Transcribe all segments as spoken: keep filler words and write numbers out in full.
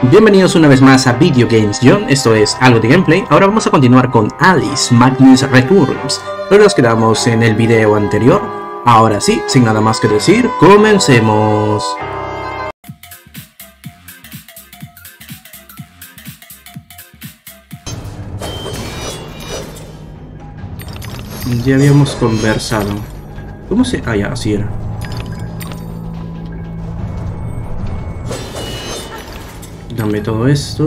Bienvenidos una vez más a Video Games John, esto es algo de gameplay. Ahora vamos a continuar con Alice Madness Returns, pero nos quedamos en el video anterior. Ahora sí, sin nada más que decir, comencemos. Ya habíamos conversado. ¿Cómo se...? Ah, ya, así era. Dame todo esto.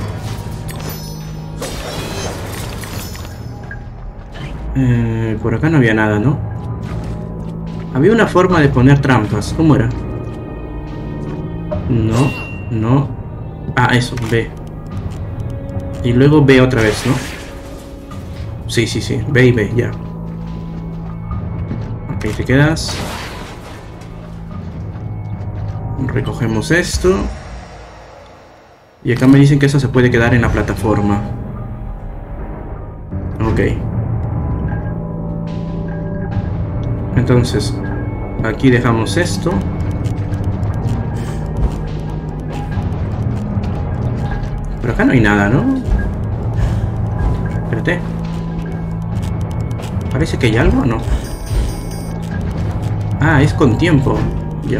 Eh, por acá no había nada, ¿no? Había una forma de poner trampas. ¿Cómo era? No, no. Ah, eso, B. Y luego B otra vez, ¿no? Sí, sí, sí. B y B, ya. Ok, te quedas. Recogemos esto. Y acá me dicen que eso se puede quedar en la plataforma. Ok. Entonces, aquí dejamos esto. Pero acá no hay nada, ¿no? Espérate. Parece que hay algo, ¿o no? Ah, es con tiempo. Ya.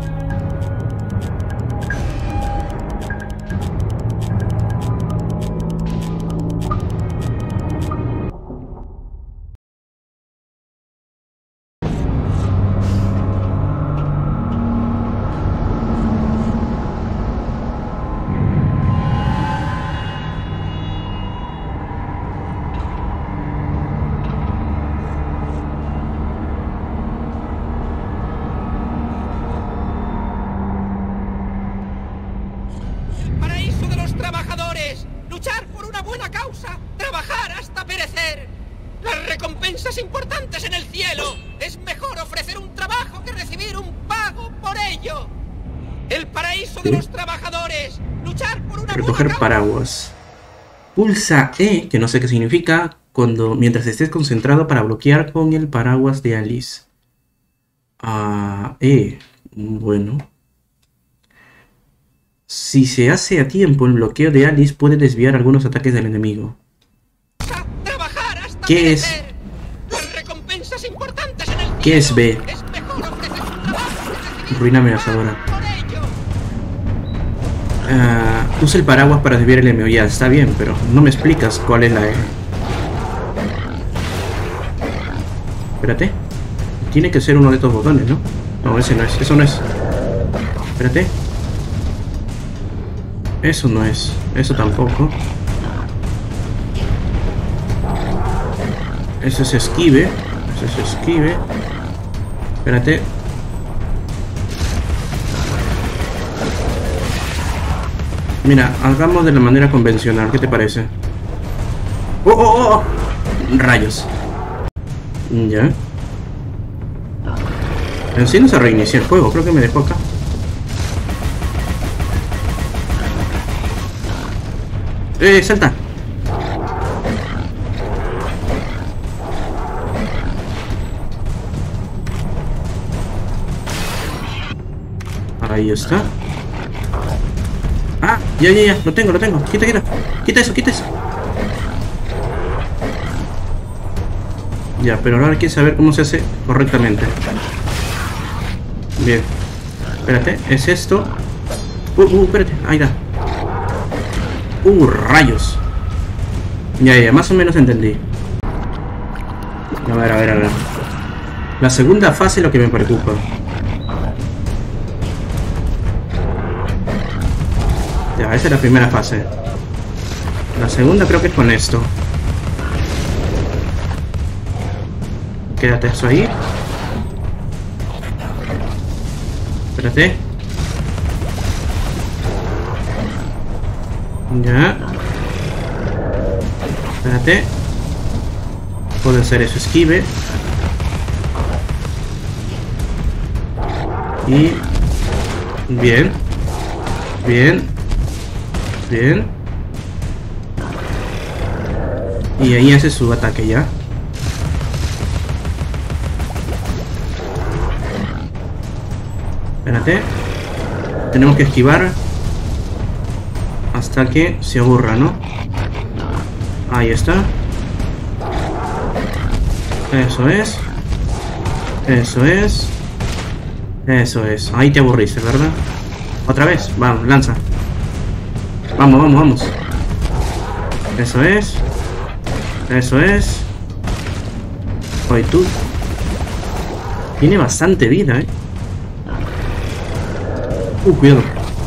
Luchar por una buena causa, trabajar hasta perecer. Las recompensas importantes en el cielo. Es mejor ofrecer un trabajo que recibir un pago por ello. El paraíso de los trabajadores. Luchar por una Recoger buena paraguas. Pulsa E, que no sé qué significa, cuando mientras estés concentrado para bloquear con el paraguas de Alice. Ah, E. Bueno. Si se hace a tiempo, el bloqueo de Alice puede desviar algunos ataques del enemigo. ¿Qué es? ¿Qué es B? Ruina amenazadora. Uh, usa el paraguas para desviar el enemigo. Ya, está bien, pero no me explicas cuál es la E. Espérate. Tiene que ser uno de estos botones, ¿no? No, ese no es. Eso no es. Espérate. Eso no es. Eso tampoco. Eso es esquive. Eso es esquive. Espérate. Mira, hagamos de la manera convencional. ¿Qué te parece? ¡Oh, oh, oh! Rayos. Ya. En sí no se reinicia el juego. Creo que me dejó acá. ¡Eh, salta! Ahí está. Ah, ya, ya, ya, lo tengo, lo tengo. Quita, quita. Quita eso, quita eso. Ya, pero ahora hay que saber cómo se hace correctamente. Bien. Espérate, es esto. Uh, uh, espérate, ahí está. Uh, rayos. Ya, ya, más o menos entendí. A ver, a ver, a ver. La segunda fase es lo que me preocupa. Ya, esa es la primera fase. La segunda creo que es con esto. Quédate eso ahí. Espérate. Ya. Espérate. Puede ser eso, esquive. Y... Bien. Bien. Bien. Y ahí hace su ataque ya. Espérate. Tenemos que esquivar. Hasta que se aburra, ¿no? Ahí está. Eso es. Eso es. Eso es. Ahí te aburriste, ¿verdad? Otra vez. Vamos, lanza. Vamos, vamos, vamos. Eso es. Eso es. Oye, tú. Tiene bastante vida, ¿eh? Uh, cuidado.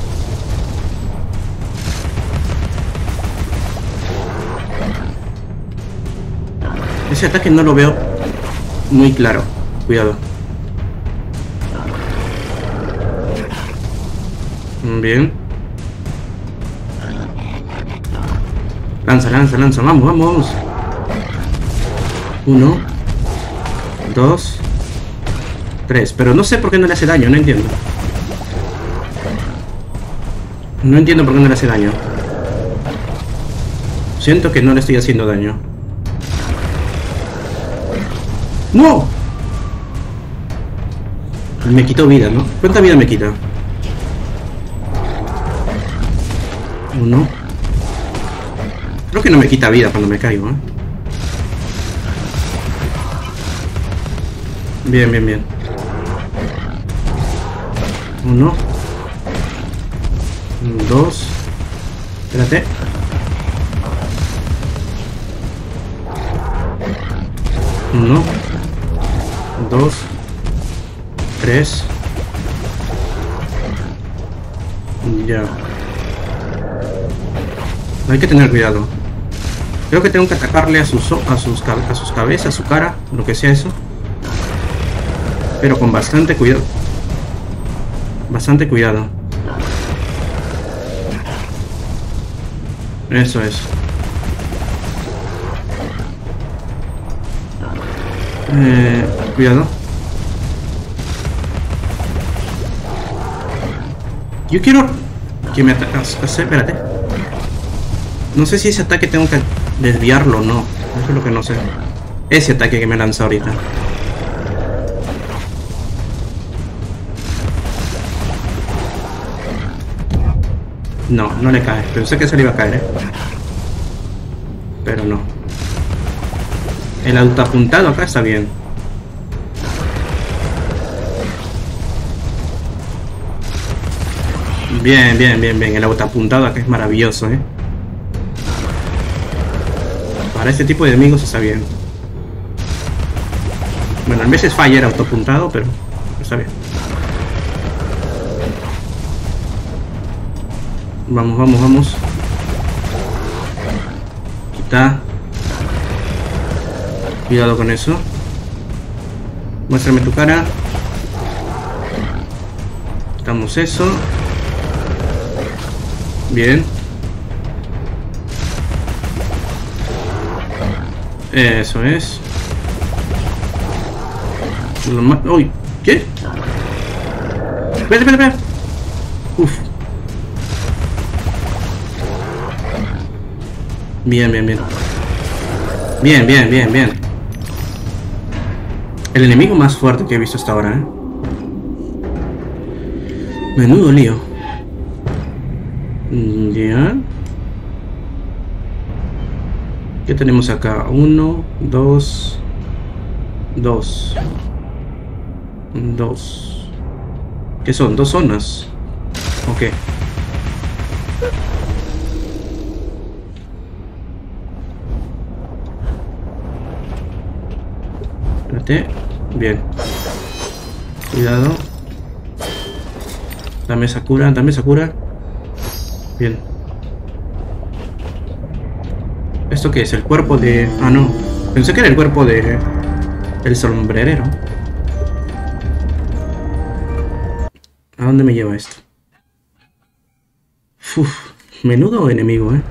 Ese ataque no lo veo muy claro. Cuidado. Bien. Lanza, lanza, lanza. Vamos, vamos, vamos. Uno. Dos. Tres. Pero no sé por qué no le hace daño. No entiendo. No entiendo por qué no le hace daño. Siento que no le estoy haciendo daño. ¡No! Me quitó vida, ¿no? ¿Cuánta vida me quita? Uno. Creo que no me quita vida cuando me caigo, ¿eh? Bien, bien, bien. Uno. Dos. Espérate. Uno. Dos. Tres. Ya. Hay que tener cuidado. Creo que tengo que atacarle a sus, a sus, a sus cabezas, a su cara, lo que sea eso. Pero con bastante cuidado. Bastante cuidado. Eso es. Eh, cuidado. Yo quiero que me ataque. Espérate. No sé si ese ataque tengo que desviarlo o no. Eso es lo que no sé. Ese ataque que me lanza ahorita. No, no le cae. Pensé que se le iba a caer, ¿eh? Pero no. El autoapuntado acá está bien. Bien, bien, bien, bien. El autoapuntado acá es maravilloso, ¿eh? Para este tipo de enemigos está bien. Bueno, a veces falla el autoapuntado, pero está bien. Vamos, vamos, vamos. Quita. Cuidado con eso. Muéstrame tu cara. Quitamos eso. Bien. Eso es. Lo más... ¡Uy! ¿Qué? Espera, espera, espera. Uf. Bien, bien, bien. Bien, bien, bien, bien. El enemigo más fuerte que he visto hasta ahora, ¿eh? Menudo lío. Ya. ¿Qué tenemos acá? Uno, dos, dos, dos. ¿Qué son? Dos zonas. Ok. Espérate. Bien. Cuidado. Dame esa cura, dame esa cura. Bien. ¿Esto qué es? El cuerpo de... Ah, no. Pensé que era el cuerpo de... El sombrerero. ¿A dónde me lleva esto? Uf, menudo enemigo, ¿eh?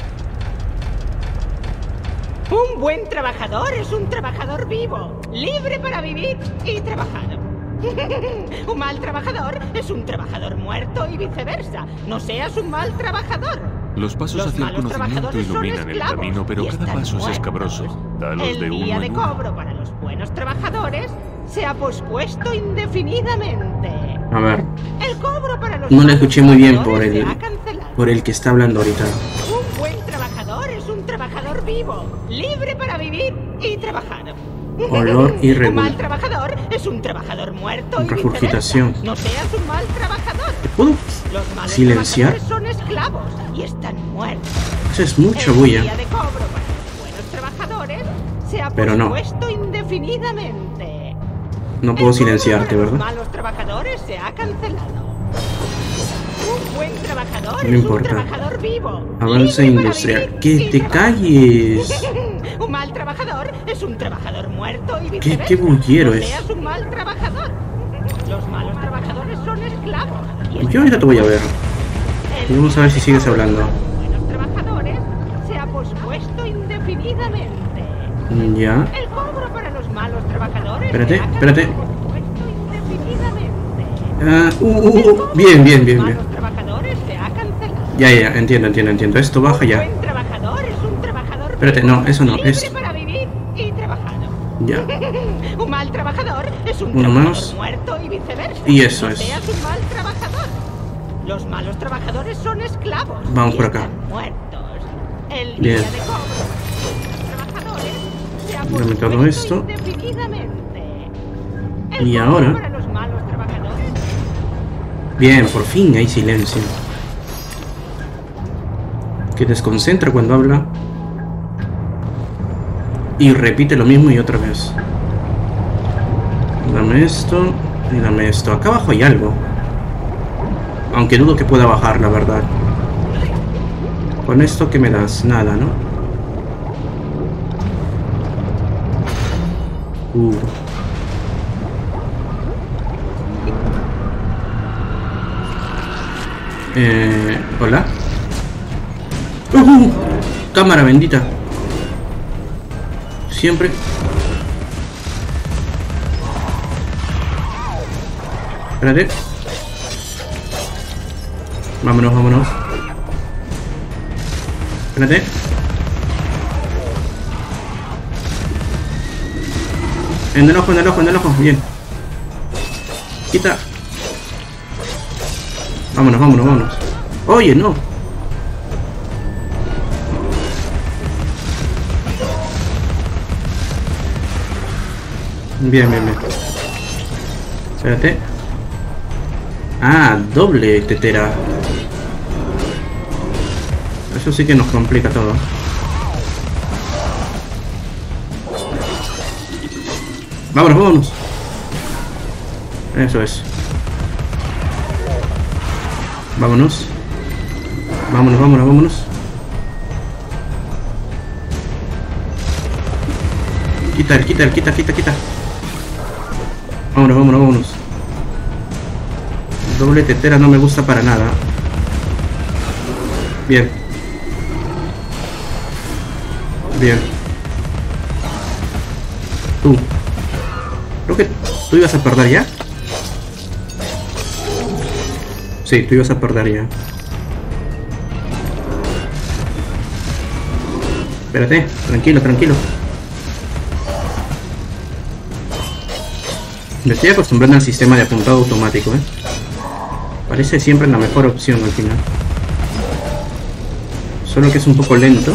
Un buen trabajador es un trabajador vivo, libre para vivir y trabajar. Un mal trabajador es un trabajador muerto y viceversa. No seas un mal trabajador. Los pasos Los hacia el malos conocimiento trabajadores son iluminan el esclavos camino, pero y cada están paso es muertos. escabroso. Dalos El de uno día de en uno. cobro para los buenos trabajadores se ha pospuesto indefinidamente. A ver. El cobro para los No le malos escuché muy bien trabajadores por el- se ha cancelado. por el que está hablando ahorita. Un buen trabajador es un trabajador vivo, libre para vivir y trabajar. Olor irregular. Un mal trabajador es un trabajador muerto y Regurgitación. viceversa. No seas un mal trabajador. ¿Te puedo Los malos silenciar? trabajadores son esclavos y están muertos. Eso es mucha El bulla. día de cobro para los buenos trabajadores se ha Pero no. pospuesto indefinidamente. No puedo El silenciarte, cobro para ¿verdad? Los malos trabajadores se ha cancelado. Un buen trabajador No es importa. un trabajador vivo. Avance libre para industrial. vivir ¡Que y te trabajar. calles! Un mal trabajador es un trabajador muerto y ¿Qué, viceversa. qué bullero No es? seas un mal trabajador. Los malos trabajadores son esclavos. y Yo ahorita te voy a ver. el Y vamos a ver si sigues hablando. buenos trabajadores se ha pospuesto indefinidamente. Ya. El cobro para los malos trabajadores. Espérate, se ha espérate. pospuesto indefinidamente. Ah, uh, uh, uh, bien, bien, bien, bien. Los trabajadores se ha cancelado. Ya, ya, entiendo, entiendo, entiendo. Esto baja Un ya. buen trabajador es un trabajador Espérate, vivo, no, eso no, libre es- para vivir y trabajar. Ya. Un mal trabajador es un Uno trabajador más. muerto y viceversa. Y eso no es. seas un mal trabajador. Los malos trabajadores son esclavos. Vamos y por acá. están muertos. El día Bien. de cobro de los trabajadores se ha Dame todo pospuesto esto. indefinidamente. El Y cobro ahora- para los malos trabajadores. Bien, por fin hay silencio. Que desconcentra cuando habla. Y repite lo mismo y otra vez. Dame esto y dame esto. Acá abajo hay algo. Aunque dudo que pueda bajar, la verdad. Con esto que me das, nada, ¿no? Uh. Eh, Hola. Uh, cámara bendita. Siempre. Espérate. Vámonos, vámonos. Espérate. En el ojo, en el ojo, en el ojo. Bien. Quita. Vámonos, vámonos, vámonos. Oye, no. Bien, bien, bien. Espérate. Ah, doble tetera. Eso sí que nos complica todo. Vámonos, vámonos. Eso es. Vámonos. Vámonos, vámonos, vámonos. Quita, quita, quita, quita, quita. Vámonos, vámonos, vámonos. Doble tetera no me gusta para nada. Bien. Bien. Tú. Creo que tú ibas a perder ya. Sí, tú ibas a perder ya. Espérate, tranquilo, tranquilo. Me estoy acostumbrando al sistema de apuntado automático, ¿eh? Parece siempre la mejor opción al final. Solo que es un poco lento.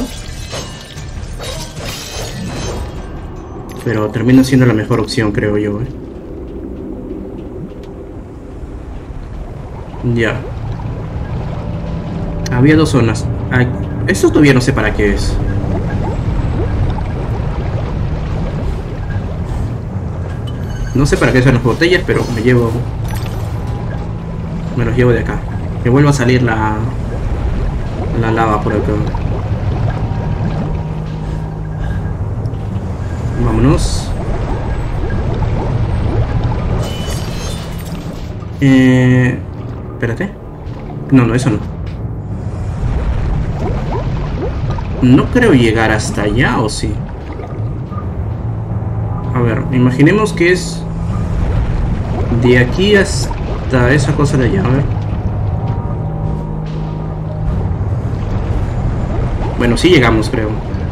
Pero termina siendo la mejor opción, creo yo, ¿eh? Ya. Había dos zonas. Ay, esto todavía no sé para qué es. No sé para qué son las botellas, pero me llevo... Me los llevo de acá. Que vuelva a salir la... La lava por acá. Vámonos. Eh... Espérate. No, no, eso no. No creo llegar hasta allá, ¿o sí? A ver, imaginemos que es de aquí hasta esa cosa de allá, a ver. Bueno, sí llegamos, creo.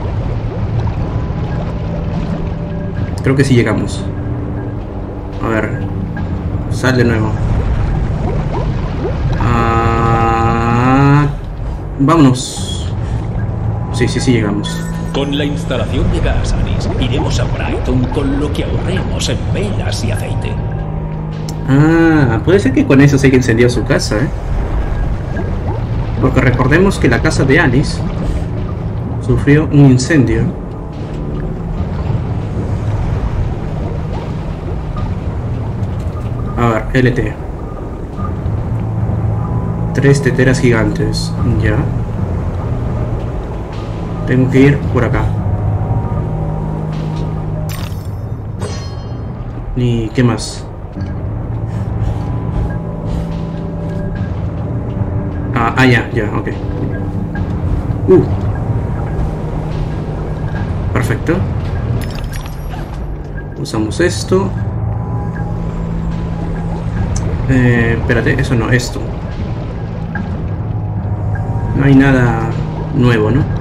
Creo que sí llegamos. A ver. Sal de nuevo. Vámonos. Sí, sí, sí, llegamos. Con la instalación de gas, Alice, iremos a Brighton con lo que ahorremos en velas y aceite. Ah, puede ser que con eso se haya encendido su casa, ¿eh? Porque recordemos que la casa de Alice sufrió un incendio. A ver, L T. Tres teteras gigantes. Ya. Tengo que ir por acá. ¿Y qué más? Ah, ah ya, ya, ok. Uh. Perfecto. Usamos esto. Eh, espérate, eso no, esto. No hay nada nuevo, ¿no?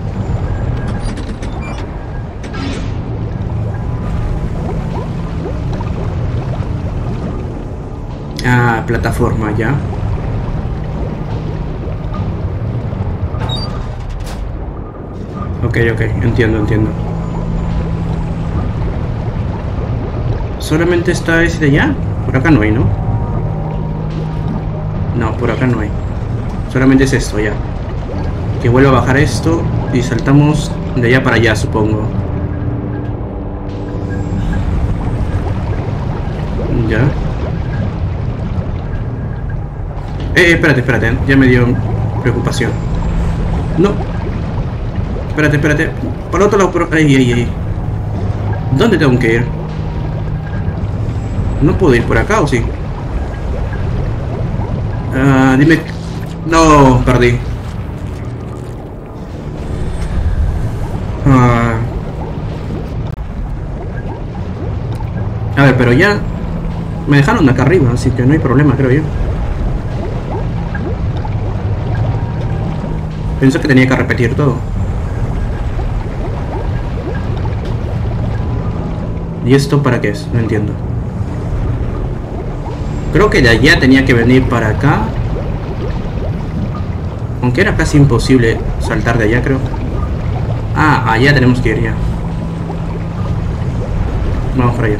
Ah, plataforma, ya. Ok, ok, entiendo, entiendo. ¿Solamente está ese de allá? Por acá no hay, ¿no? No, por acá no hay. Solamente es esto, ya. Que vuelvo a bajar esto y saltamos de allá para allá, supongo. Ya. Eh, espérate, espérate. Ya me dio preocupación. No. Espérate, espérate. Por otro lado, por... Ay, ay, ay. ¿Dónde tengo que ir? No puedo ir por acá, ¿o sí? Ah, dime... No, perdí. Ah. A ver, pero ya... Me dejaron acá arriba, así que no hay problema, creo yo. Pensé que tenía que repetir todo. ¿Y esto para qué es? No entiendo. Creo que de allá tenía que venir para acá. Aunque era casi imposible saltar de allá, creo. Ah, allá tenemos que ir ya. Vamos para allá.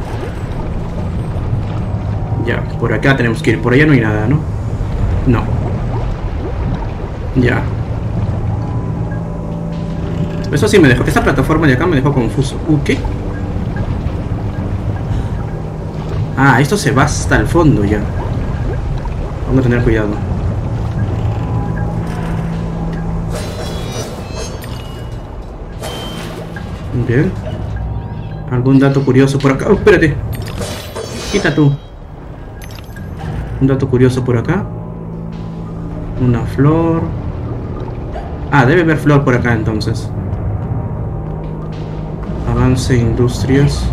Ya, por acá tenemos que ir. Por allá no hay nada, ¿no? No. Ya. Eso sí me dejó. Esta plataforma de acá me dejó confuso. ¿Uh, qué? Ah, esto se va hasta el fondo ya. Vamos a tener cuidado. Bien. ¿Algún dato curioso por acá? Oh, espérate. Quita tú. Un dato curioso por acá. Una flor. Ah, debe haber flor por acá entonces. Avance industrias.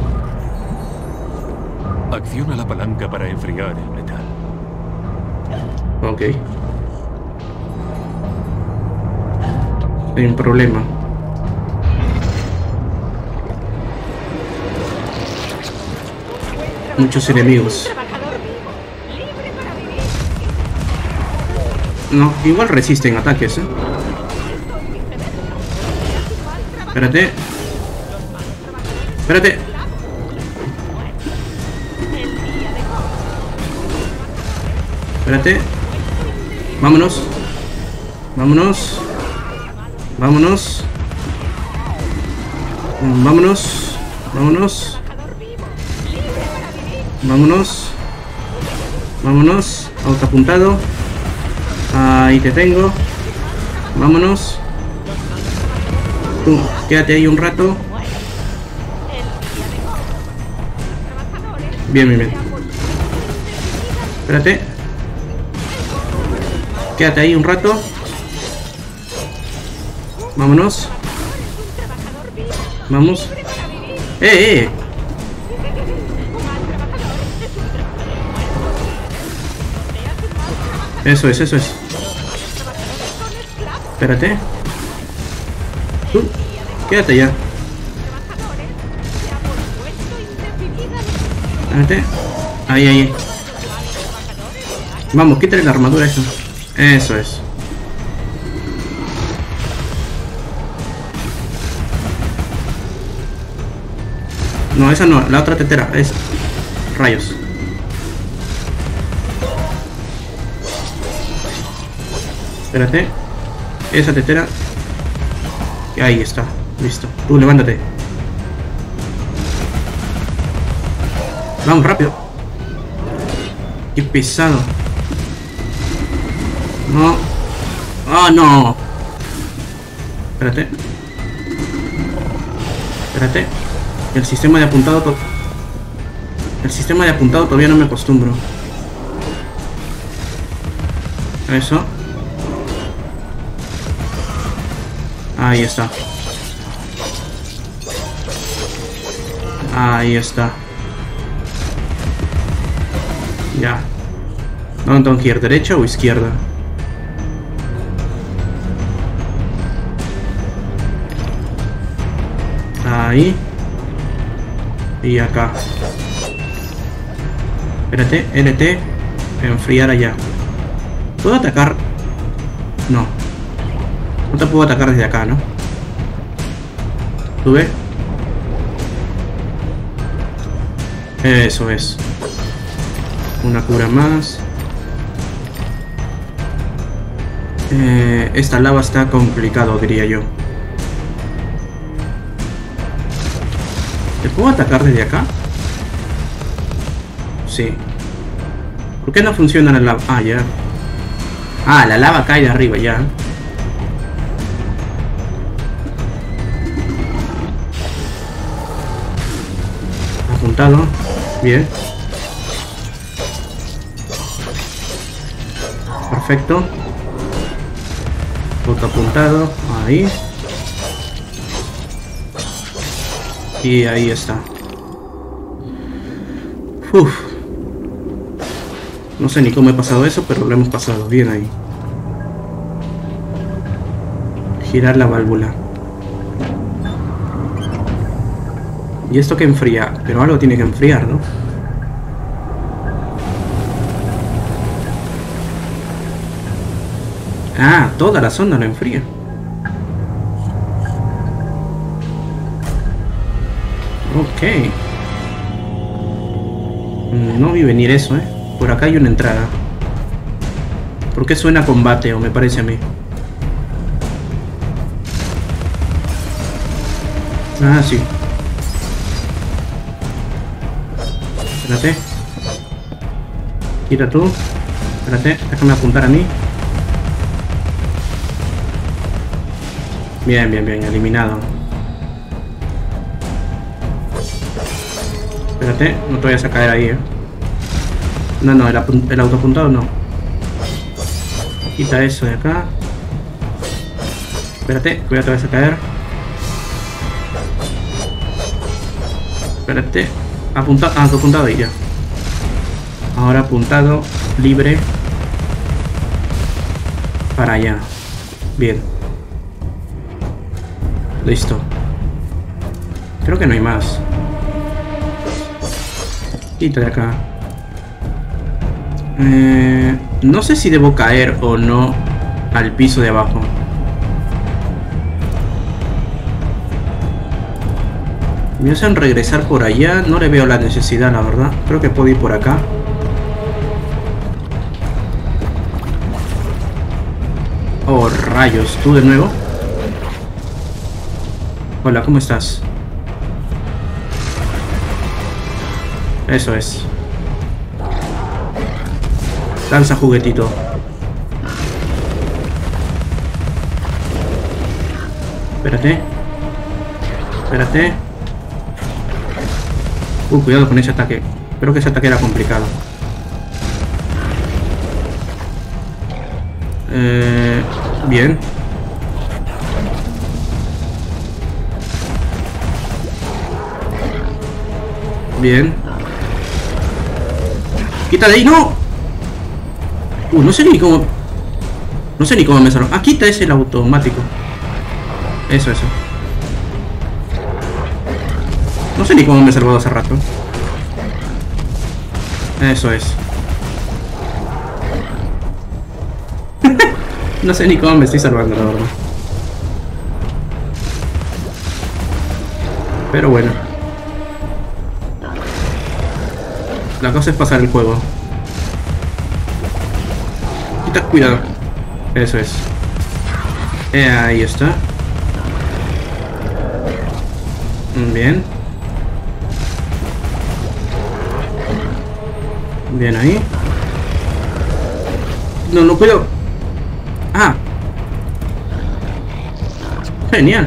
Acciona la palanca para enfriar el metal. Ok. Sin problema. Muchos enemigos. No, igual resisten ataques, ¿eh? Espérate. Espérate. Espérate. Vámonos. Vámonos. Vámonos. Vámonos. Vámonos. Vámonos. Vámonos. Auto apuntado. Ahí te tengo. Vámonos. Tú, quédate ahí un rato. Bien, bien, bien. Espérate. Quédate ahí un rato. Vámonos. Vamos. ¡Eh, eh! Eso es, eso es. Espérate. Tú, quédate ya. Espérate. Ahí, ahí. Vamos, quítale la armadura a eso. Eso es. No, esa no, la otra tetera, esa. Rayos. Espérate. Esa tetera. Y ahí está, listo. Tú levántate. Vamos, rápido. Qué pesado. No. ¡Ah, no! Espérate. Espérate. El sistema de apuntado... To El sistema de apuntado todavía no me acostumbro. Eso. Ahí está. Ahí está. Ya. ¿Dónde tengo que ir? ¿Derecha o izquierda? Ahí. Y acá. Espérate, L T. Enfriar allá. ¿Puedo atacar? No. No te puedo atacar desde acá, ¿no? Sube. Eso es. Una cura más. Eh, esta lava está complicado, diría yo. ¿Te puedo atacar desde acá? Sí. ¿Por qué no funciona la lava? Ah, ya. Ah, la lava cae de arriba, ya. Apuntado. Bien. Perfecto. Otro apuntado. Ahí. Y ahí está. Uf. No sé ni cómo he pasado eso, pero lo hemos pasado. Bien ahí. Girar la válvula. Y esto que enfría, pero algo tiene que enfriar, ¿no? Ah, toda la sonda lo enfría. Ok. No vi venir eso, ¿eh? Por acá hay una entrada. ¿Por qué suena combate? O me parece a mí. Ah, sí. Espérate. Tira tú. Espérate, déjame apuntar a mí. Bien, bien, bien, eliminado. Espérate, no te vayas a caer ahí, eh. No, no, el, el autoapuntado no. Quita eso de acá. Espérate, cuidado, te vas a caer. Espérate. Apunta, ah, apuntado ahí ya. Ahora apuntado, libre. Para allá. Bien. Listo. Creo que no hay más. Quita de acá. Eh, no sé si debo caer o no al piso de abajo. Me hacen regresar por allá. No le veo la necesidad, la verdad. Creo que puedo ir por acá. Oh, rayos. ¿Tú de nuevo? Hola, ¿cómo estás? Eso es. Lanza juguetito. Espérate. Espérate. Uh, cuidado con ese ataque. Creo que ese ataque era complicado. Eh, bien. Bien. Quita de ahí, no. Uh, no sé ni cómo. No sé ni cómo me salvo. Ah, quita ese el automático. Eso, eso. No sé ni cómo me he salvado hace rato. Eso es. No sé ni cómo me estoy salvando, la verdad. Pero bueno. La cosa es pasar el juego. Quita cuidado. Eso es. Eh, ahí está. Bien. Bien ahí. No, no puedo. Ah. Genial.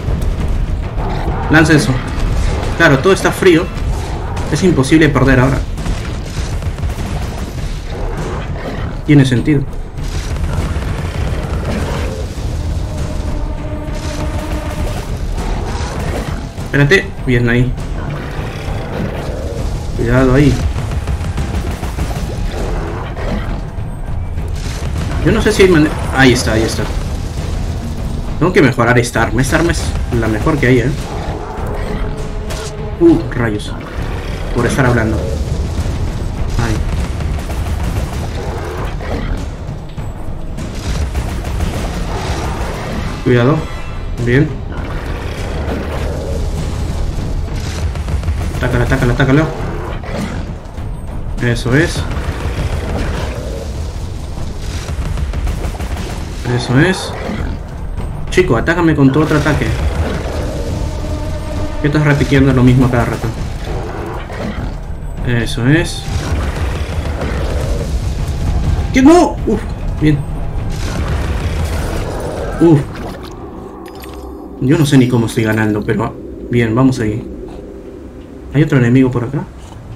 Lanza eso. Claro, todo está frío. Es imposible perder ahora. Tiene sentido. Espérate. Bien ahí. Cuidado ahí. Yo no sé si hay manera... Ahí está, ahí está. Tengo que mejorar esta arma. Esta arma es la mejor que hay, ¿eh? Uh, rayos. Por estar hablando. Ay. Cuidado. Bien. Atácalo, atácalo, atácalo. Eso es. Eso es. Chico, atácame con tu otro ataque. ¿Qué estás repitiendo lo mismo cada rato? Eso es. ¿Qué no? Uf, bien. Uf. Yo no sé ni cómo estoy ganando, pero bien, vamos ahí. ¿Hay otro enemigo por acá?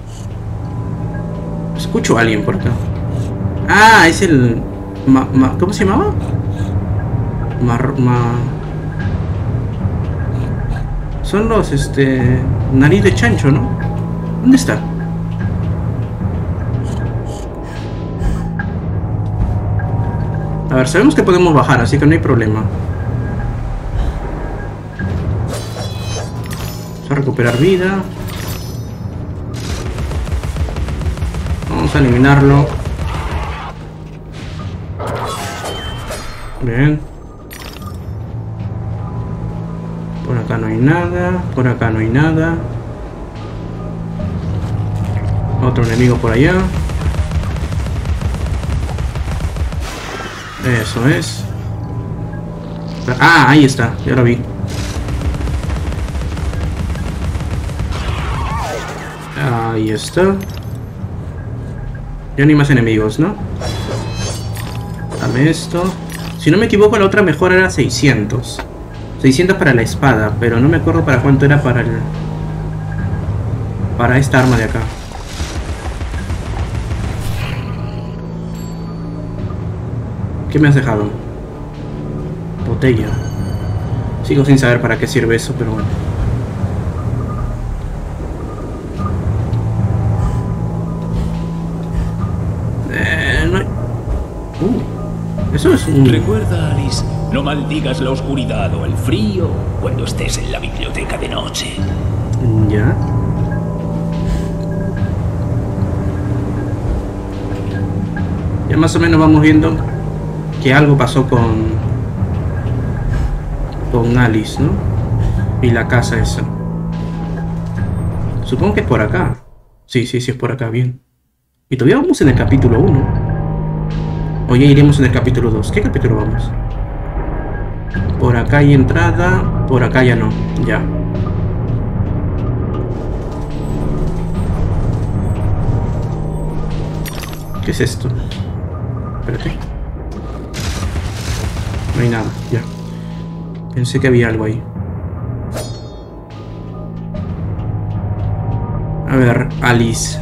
Escucho a alguien por acá. Ah, es el... Ma, ma, ¿cómo se llamaba? Mar, ma... Son los, este... nariz de chancho, ¿no? ¿Dónde está? A ver, sabemos que podemos bajar, así que no hay problema. Vamos a recuperar vida. Vamos a eliminarlo. Bien. Por acá no hay nada. Por acá no hay nada. Otro enemigo por allá. Eso es. Ah, ahí está. Ya lo vi. Ahí está. Ya no hay más enemigos, ¿no? Dame esto. Si no me equivoco, la otra mejor era seiscientos. seiscientos para la espada, pero no me acuerdo para cuánto era para el... para esta arma de acá. ¿Qué me has dejado? Botella. Sigo sin saber para qué sirve eso, pero bueno. Eh, no hay... Uh, eso es un... Recuerda, Alice, no maldigas la oscuridad o el frío cuando estés en la biblioteca de noche. Ya. Ya más o menos vamos viendo que algo pasó con con Alice, ¿no? Y la casa esa. Supongo que es por acá. Sí, sí, sí es por acá, bien. Y todavía vamos en el capítulo uno. O ya iremos en el capítulo dos. ¿Qué capítulo vamos? Por acá hay entrada. Por acá ya no. Ya. ¿Qué es esto? Espérate. No hay nada, ya. Pensé que había algo ahí. A ver, Alice.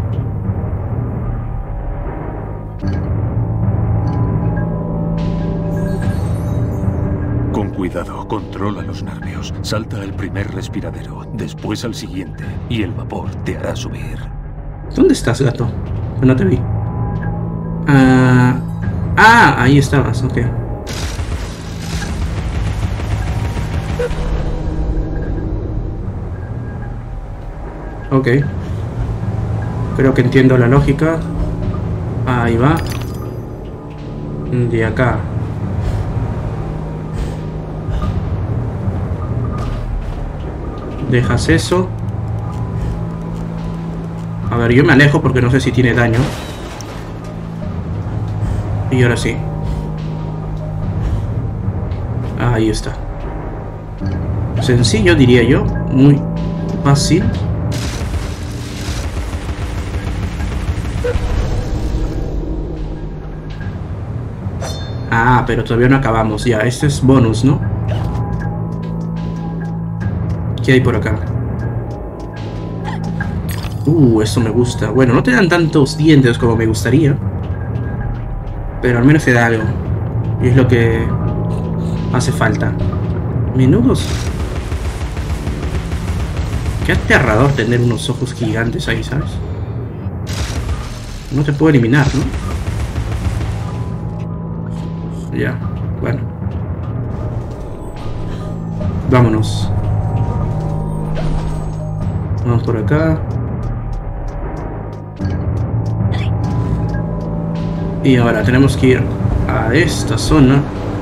Con cuidado, controla los nervios. Salta al primer respiradero, después al siguiente, y el vapor te hará subir. ¿Dónde estás, gato? No te vi. Ah, ah, ahí estabas, ok. Ok. Creo que entiendo la lógica. Ahí va. De acá. Dejas eso. ver, yo me alejo porque no sé si tiene daño. Y ahora sí. Ahí está. Sencillo, diría yo. Muy fácil. Ah, pero todavía no acabamos. Ya, este es bonus, ¿no? ¿Qué hay por acá? Uh, esto me gusta. Bueno, no te dan tantos dientes como me gustaría, pero al menos te da algo. Y es lo que hace falta. Menudos. Qué aterrador tener unos ojos gigantes ahí, ¿sabes? No te puedo eliminar, ¿no? Ya, bueno. Vámonos. Vamos por acá. Y ahora tenemos que ir a esta zona.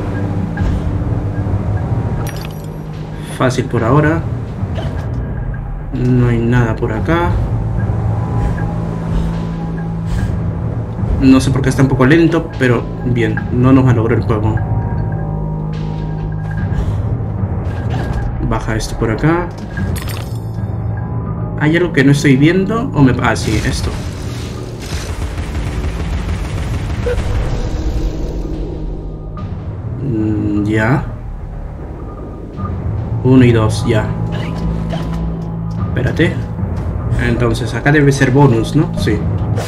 Fácil por ahora. No hay nada por acá. No sé por qué está un poco lento, pero bien, no nos malogró el juego. Baja esto por acá. ¿Hay algo que no estoy viendo? ¿O me... Ah, sí, esto. Mm, ya. Uno y dos, ya. Espérate. Entonces, acá debe ser bonus, ¿no? Sí.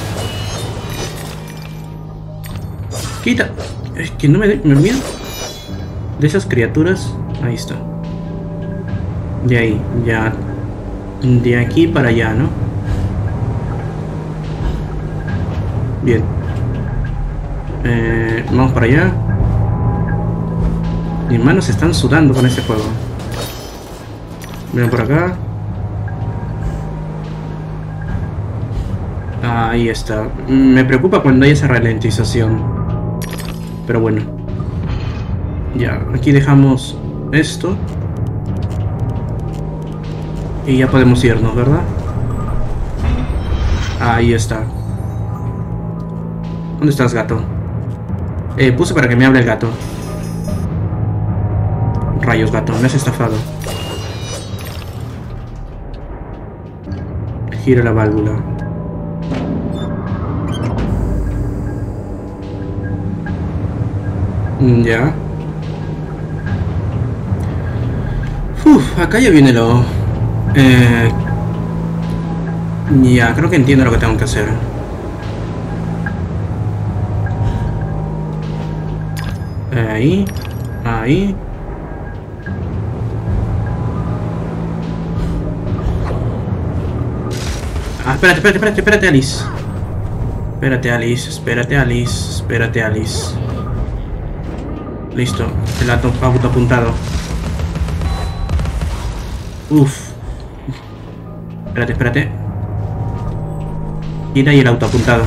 Quita. Es que no me, me olvido de esas criaturas. Ahí está. De ahí, ya. De aquí para allá, ¿no? Bien. Eh, vamos para allá. Mis manos están sudando con este juego. Ven por acá. Ahí está. Me preocupa cuando hay esa ralentización. Pero bueno. Ya, aquí dejamos esto. Y ya podemos irnos, ¿verdad? Ahí está. ¿Dónde estás, gato? Eh, puse para que me hable el gato. Rayos, gato, me has estafado. Gira la válvula. Ya. Uf, acá ya viene lo... Eh... Ya, creo que entiendo lo que tengo que hacer. Ahí. Ahí. Ah, espérate, espérate, espérate, espérate, Alice. Espérate, Alice, espérate, Alice, espérate, Alice. Listo, el auto apuntado. Uf. Espérate, espérate. Mira ahí el auto apuntado.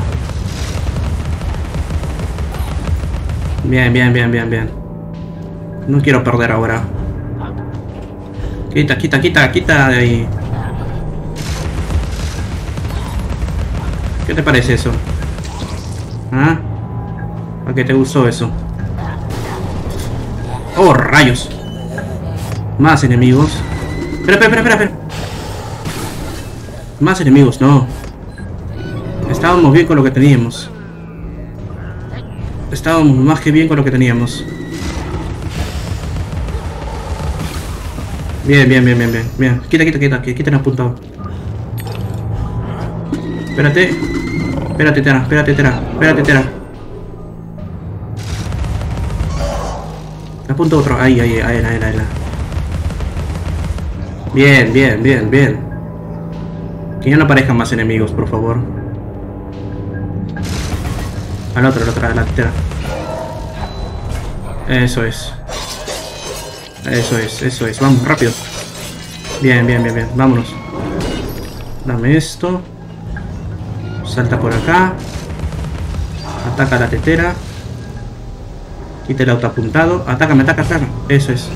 Bien, bien, bien, bien, bien. No quiero perder ahora. Quita, quita, quita, quita de ahí. ¿Qué te parece eso? ¿Ah? ¿A qué te gustó eso? ¡Oh, rayos! Más enemigos. Espera, espera, espera, espera. Más enemigos, no. Estábamos bien con lo que teníamos. Estábamos más que bien con lo que teníamos. Bien, bien, bien, bien, bien. Bien. Quita, quita, quita, quita el apuntado. Espérate. Espérate, Tera, espérate, Tera, espérate, Tera. Apunta otro. Ahí, ahí, ahí, ahí, ahí, ahí. Bien, bien, bien, bien. Que ya no aparezcan más enemigos, por favor. Al otro, al otro, a la Tera. Eso es. Eso es, eso es. Vamos, rápido. Bien, bien, bien, bien. Vámonos. Dame esto. Salta por acá. Ataca a la tetera. Quita el auto apuntado. Atácame, ataca, ataca. Eso es.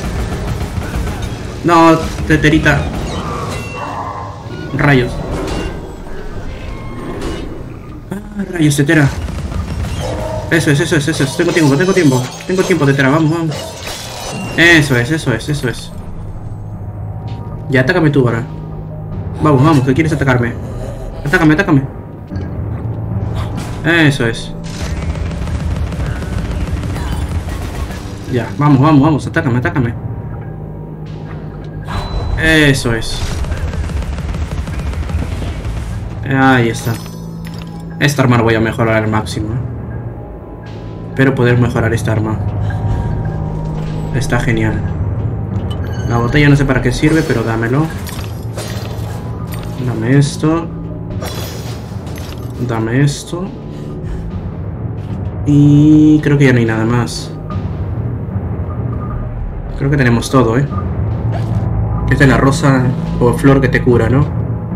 No, teterita. Rayos. Rayos, tetera. Eso es, eso es, eso es. Tengo tiempo, tengo tiempo. Tengo tiempo, tetera. Vamos, vamos. Eso es, eso es, eso es. Ya, atácame tú ahora. Vamos, vamos, que quieres atacarme. Atácame, atácame. Eso es. Ya, vamos, vamos, vamos. Atácame, atácame. Eso es. Ahí está. Esta arma la voy a mejorar al máximo. Espero poder mejorar esta arma. Está genial. La botella no sé para qué sirve, pero dámelo. Dame esto. Dame esto. Y creo que ya no hay nada más. Creo que tenemos todo, ¿eh? Esta es la rosa o flor que te cura, ¿no?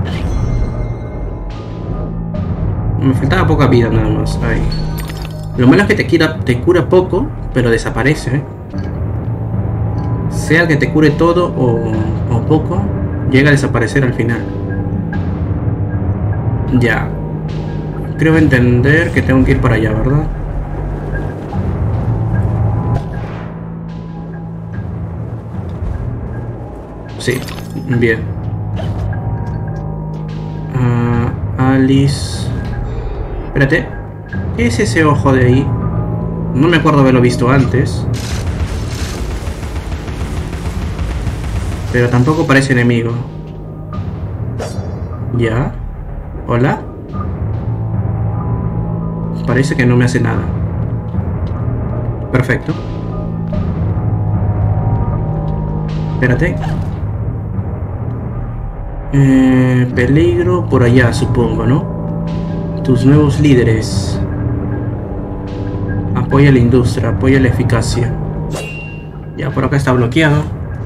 Me faltaba poca vida nada más. Ahí. Lo malo es que te cura, te cura poco, pero desaparece, ¿eh? Sea que te cure todo o, o poco, llega a desaparecer al final. Ya. Creo entender que tengo que ir para allá, ¿verdad? Sí, bien. Uh, Alice. Espérate. ¿Qué es ese ojo de ahí? No me acuerdo haberlo visto antes. Pero tampoco parece enemigo. Ya. Hola. Parece que no me hace nada. Perfecto. Espérate. Eh, peligro por allá, supongo, ¿no? Tus nuevos líderes. Apoya la industria, apoya la eficacia. Ya, por acá está bloqueado.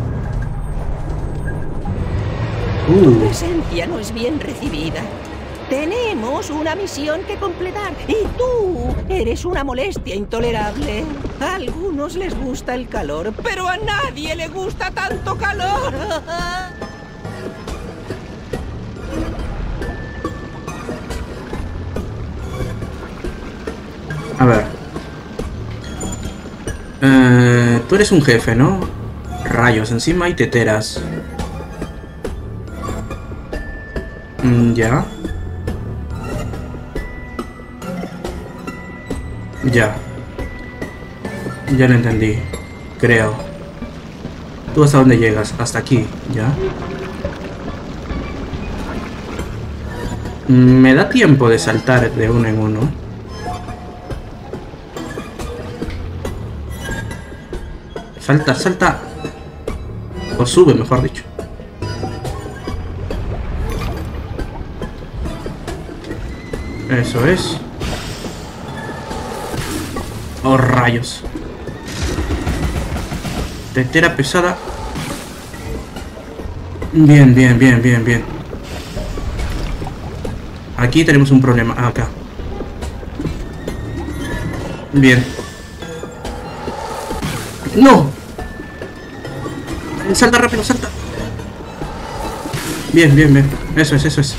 Tu Uh, presencia no es bien recibida. Tenemos una misión que completar y tú eres una molestia intolerable. A algunos les gusta el calor, pero a nadie le gusta tanto calor. a ver. Eh, tú eres un jefe, ¿no? Rayos, encima hay teteras. Mm, ya. Ya. Ya lo entendí. Creo. ¿Tú hasta dónde llegas? Hasta aquí, ¿ya? Me da tiempo de saltar de uno en uno. Salta, salta. O sube, mejor dicho. Eso es. Oh, rayos. Tetera pesada. Bien, bien, bien, bien, bien. Aquí tenemos un problema. Ah, acá. Bien. ¡No! Salta rápido, salta. Bien, bien, bien. Eso es, eso es.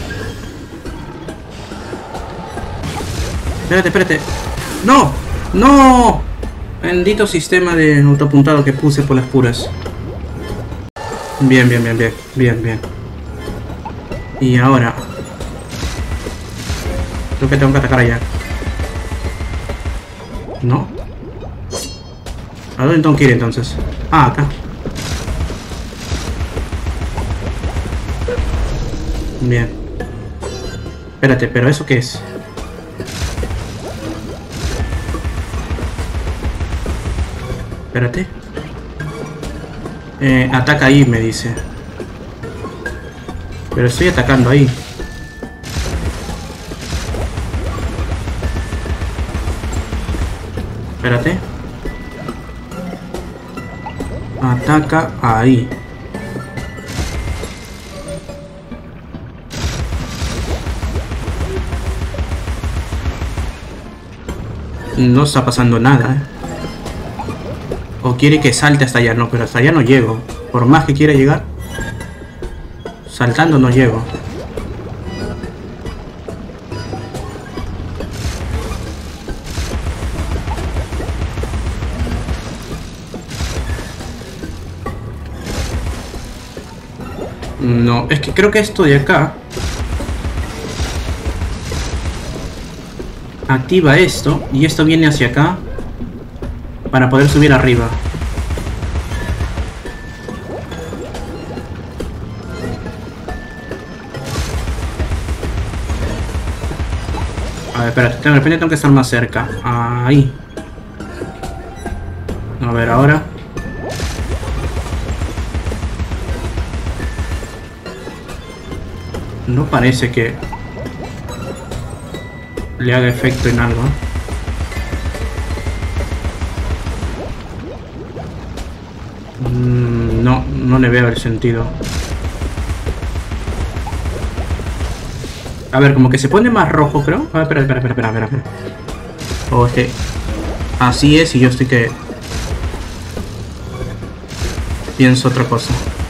Espérate, espérate. ¡No! ¡No! Bendito sistema de autoapuntado que puse por las puras. Bien, bien, bien, bien. Bien, bien. Y ahora... creo que tengo que atacar allá. ¿No? ¿A dónde tengo que ir entonces? Ah, acá. Bien. Espérate, ¿pero eso qué es? Espérate. Eh, ataca ahí, me dice. Pero estoy atacando ahí. Espérate. Ataca ahí. No está pasando nada, ¿eh? O quiere que salte hasta allá. No, pero hasta allá no llego. Por más que quiera llegar, saltando no llego. No, es que creo que esto de acá activa esto y esto viene hacia acá para poder subir arriba. A ver, espérate, de repente tengo que estar más cerca. Ahí. A ver, ahora. No parece que le haga efecto en algo. Mm, no, no le veo el sentido. A ver, como que se pone más rojo, creo. A ver, espera, espera, espera, espera, espera, espera. Oh, este. Así es y yo estoy que pienso otra cosa.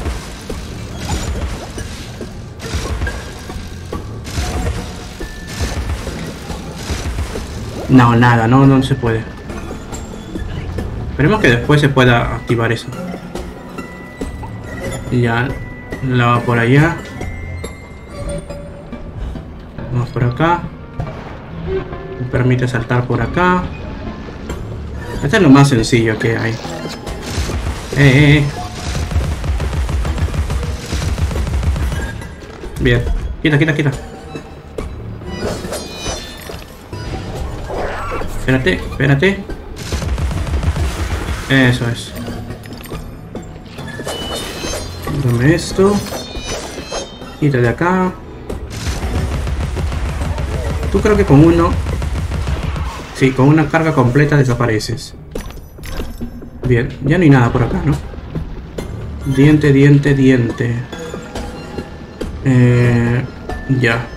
No, nada, no, no se puede. Esperemos que después se pueda activar eso. Y ya la va por allá. Vamos por acá. Me permite saltar por acá. Este es lo más sencillo que hay. Eh, eh, eh. Bien. Quita, quita, quita. Espérate, espérate. Eso es. Dame esto. Quita de acá. Tú creo que con uno... Sí, con una carga completa desapareces. Bien, ya no hay nada por acá, ¿no? Diente, diente, diente. Eh, ya.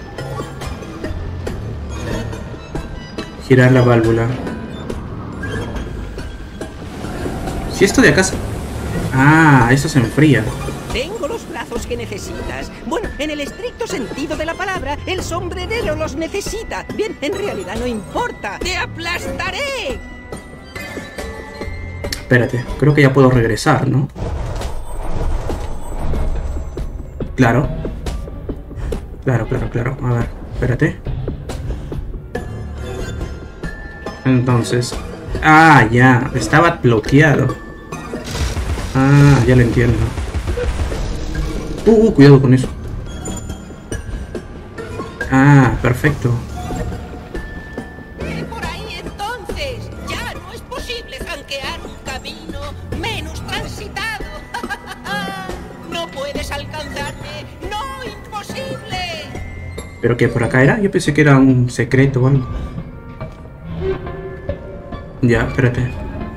Girar la válvula. Si esto de acá... Ah, eso se enfría. Tengo los brazos que necesitas. Bueno, en el estricto sentido de la palabra, el sombrerero los necesita. Bien, en realidad no importa. ¡Te aplastaré! Espérate, creo que ya puedo regresar, ¿no? Claro. Claro, claro, claro. A ver, espérate. Entonces... Ah, ya. Estaba bloqueado. Ah, ya lo entiendo. Uh, uh, cuidado con eso. Ah, perfecto. Por ahí entonces. Ya no es posible franquear un camino menos transitado. No puedes alcanzarme. No, imposible. ¿Pero qué? ¿Por acá era? Yo pensé que era un secreto o algo. Ya, espérate.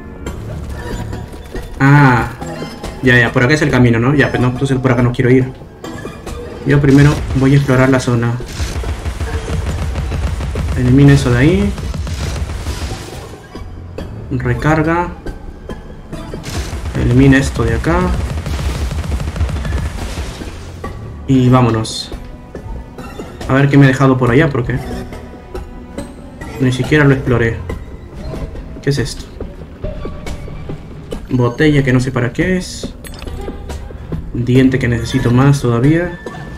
Ah, ya, ya, por acá es el camino, ¿no? Ya, pero no, entonces por acá no quiero ir. Yo primero voy a explorar la zona. Elimina eso de ahí. Recarga. Elimina esto de acá. Y vámonos. A ver qué me he dejado por allá, porque ni siquiera lo exploré. ¿Qué es esto? Botella que no sé para qué es. Diente que necesito más todavía.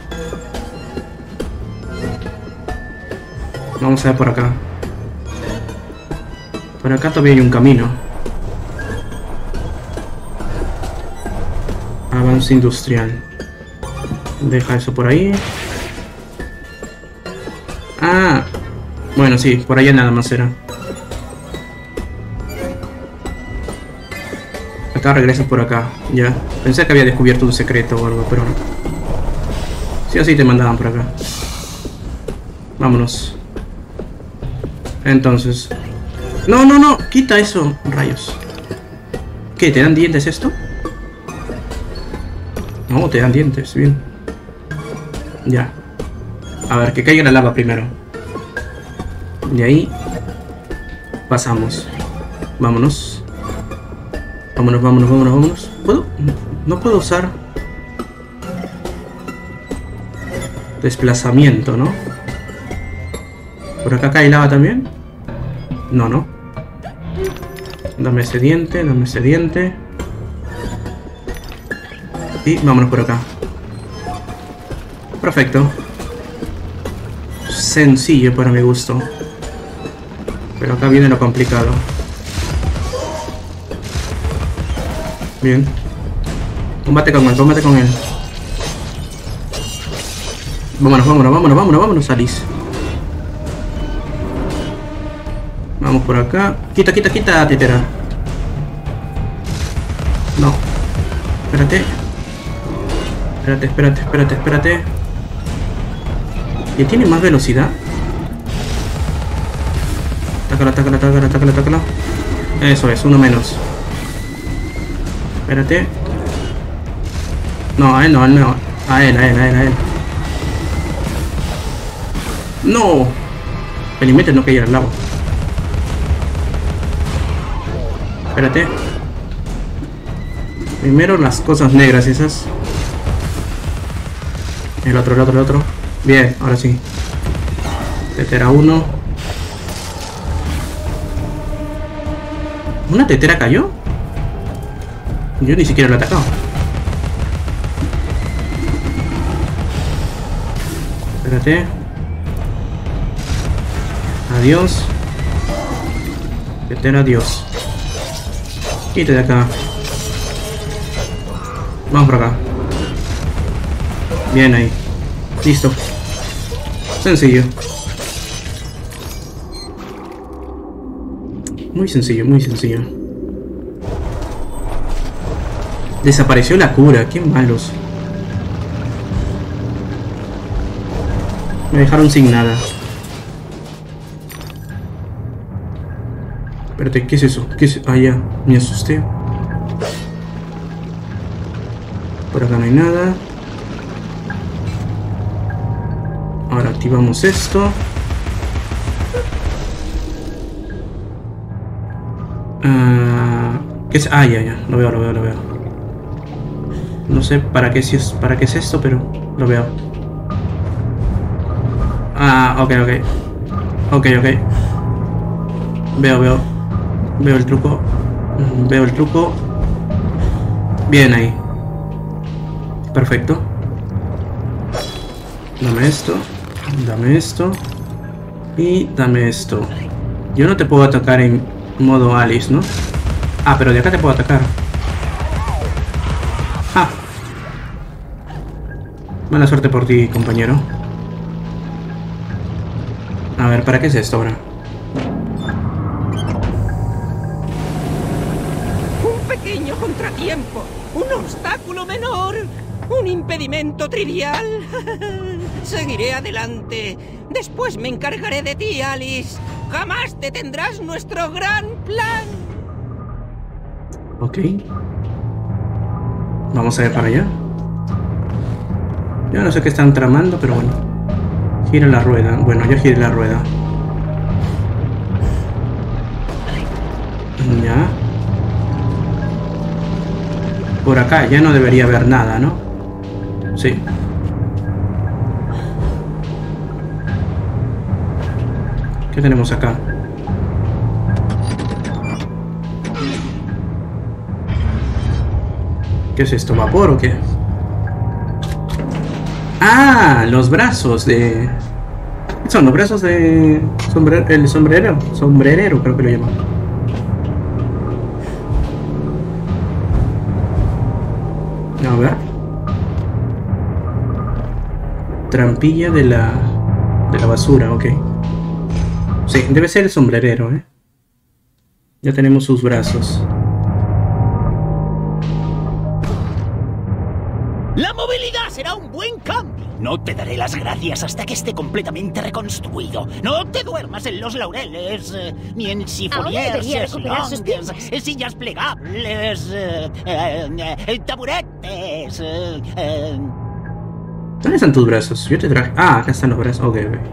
Vamos a ver por acá. Por acá todavía hay un camino. Avance industrial. Deja eso por ahí. Ah, bueno, sí, por allá nada más era. Acá regresas por acá, ya. Pensé que había descubierto un secreto o algo, pero no. Sí o sí te mandaban por acá. Vámonos. Entonces... No, no, no, quita eso, rayos. ¿Qué? ¿Te dan dientes esto? No, te dan dientes, bien. Ya. A ver, que caiga la lava primero. De ahí pasamos. Vámonos. Vámonos, vámonos, vámonos, vámonos. ¿Puedo? No puedo usar desplazamiento, ¿no? ¿Por acá cae lava también? No, no. Dame ese diente, dame ese diente. Y vámonos por acá. perfecto. Sencillo para mi gusto. Pero acá viene lo complicado. Bien. Combate con él, combate con él. Vámonos, vámonos, vámonos, vámonos, vámonos, Alice. Vamos por acá. Quita, quita, quita, tetera. No. Espérate. Espérate, espérate, espérate, espérate. ¿Y tiene más velocidad? Tácala, tácala, tácala, tácala, tácala. Eso es, uno menos. Espérate. No, a él no, a él no. A él, a él, a él, a él. ¡No! Felimete no caía al lado. Espérate. Primero las cosas negras esas. El otro, el otro, el otro. Bien, ahora sí. Tetera uno. ¿Una tetera cayó? Yo ni siquiera lo he atacado. Espérate. Adiós. Tetera, adiós. Quítate de acá. Vamos por acá. Bien ahí. Listo. Sencillo. Muy sencillo, muy sencillo. Desapareció la cura. Qué malos. Me dejaron sin nada. Espérate, ¿qué es eso? ¿Qué es? Ah, ya. Me asusté. Por acá no hay nada. Ahora activamos esto. Uh, ¿Qué es? Ah, ya, ya. Lo veo, lo veo, lo veo. No sé para qué, si es, para qué es esto, pero lo veo. Ah, ok, ok. Ok, ok. Veo, veo. Veo el truco. Veo el truco. Bien ahí. Perfecto. Dame esto. Dame esto. Y dame esto. Yo no te puedo atacar en modo Alice, ¿no? Ah, pero de acá te puedo atacar. Ah. Mala suerte por ti, compañero. A ver, ¿para qué es esto ahora? Un pequeño contratiempo, un obstáculo menor, un impedimento trivial. Seguiré adelante. Después me encargaré de ti, Alice. Jamás detendrás nuestro gran plan. Ok. Vamos a ir para allá. Yo no sé qué están tramando, pero bueno. Gira la rueda. Bueno, ya giré la rueda. Ya. Por acá ya no debería haber nada, ¿no? Sí. ¿Qué tenemos acá? ¿Qué es esto? ¿Vapor o qué? ¡Ah! Los brazos de... ¿Qué son? Los brazos de... Sombre... El sombrero. Sombrerero creo que lo llaman. A ver. Trampilla de la... De la basura, ok. Sí, debe ser el sombrerero, ¿eh? Ya tenemos sus brazos. La movilidad será un buen cambio. No te daré las gracias hasta que esté completamente reconstruido. No te duermas en los laureles, eh, ni en sifoniers, longues, sillas plegables, eh, eh, eh, taburetes. Eh, eh. ¿Dónde están tus brazos? Yo te traje... Ah, acá están los brazos. Ok, ok.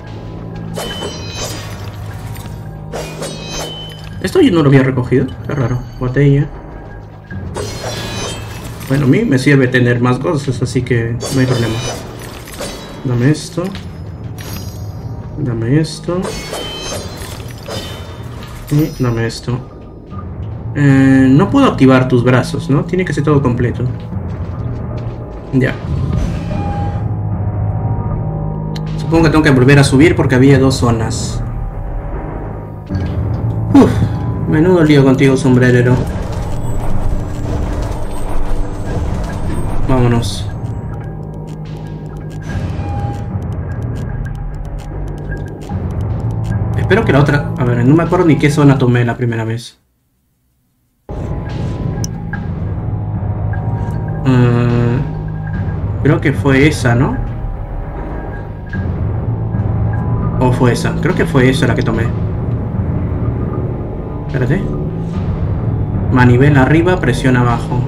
Esto yo no lo había recogido. Qué raro. Botella. Bueno, a mí me sirve tener más cosas, así que no hay problema. Dame esto. Dame esto. Y dame esto. Eh, no puedo activar tus brazos, ¿no? Tiene que ser todo completo. Ya. Supongo que tengo que volver a subir porque había dos zonas. Uf, menudo lío contigo, sombrerero. Vámonos. Espero que la otra... A ver, no me acuerdo ni qué zona tomé la primera vez. Uh, creo que fue esa, ¿no? ¿O fue esa? Creo que fue esa la que tomé. Espérate. Manivela arriba, presión abajo.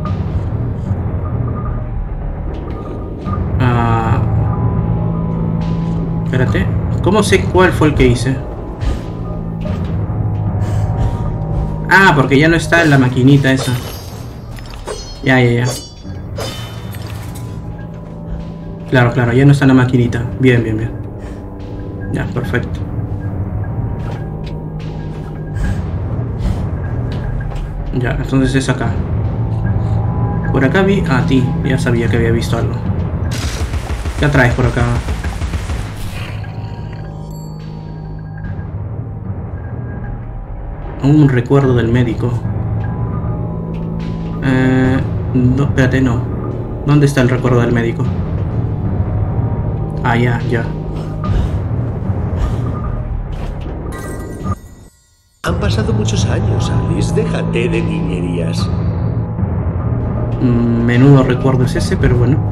Uh, espérate. ¿Cómo sé cuál fue el que hice? Ah, porque ya no está en la maquinita esa. Ya, ya, ya. Claro, claro, ya no está en la maquinita. Bien, bien, bien. Ya, perfecto. Ya, entonces es acá. Por acá vi a ti. Ya sabía que había visto algo. ¿Qué traes por acá? Un recuerdo del médico. Eh, no, espérate, no. ¿Dónde está el recuerdo del médico? Ah, ya, ya. Han pasado muchos años, Alice. Déjate de niñerías. Mm, menudo recuerdo es ese, pero bueno.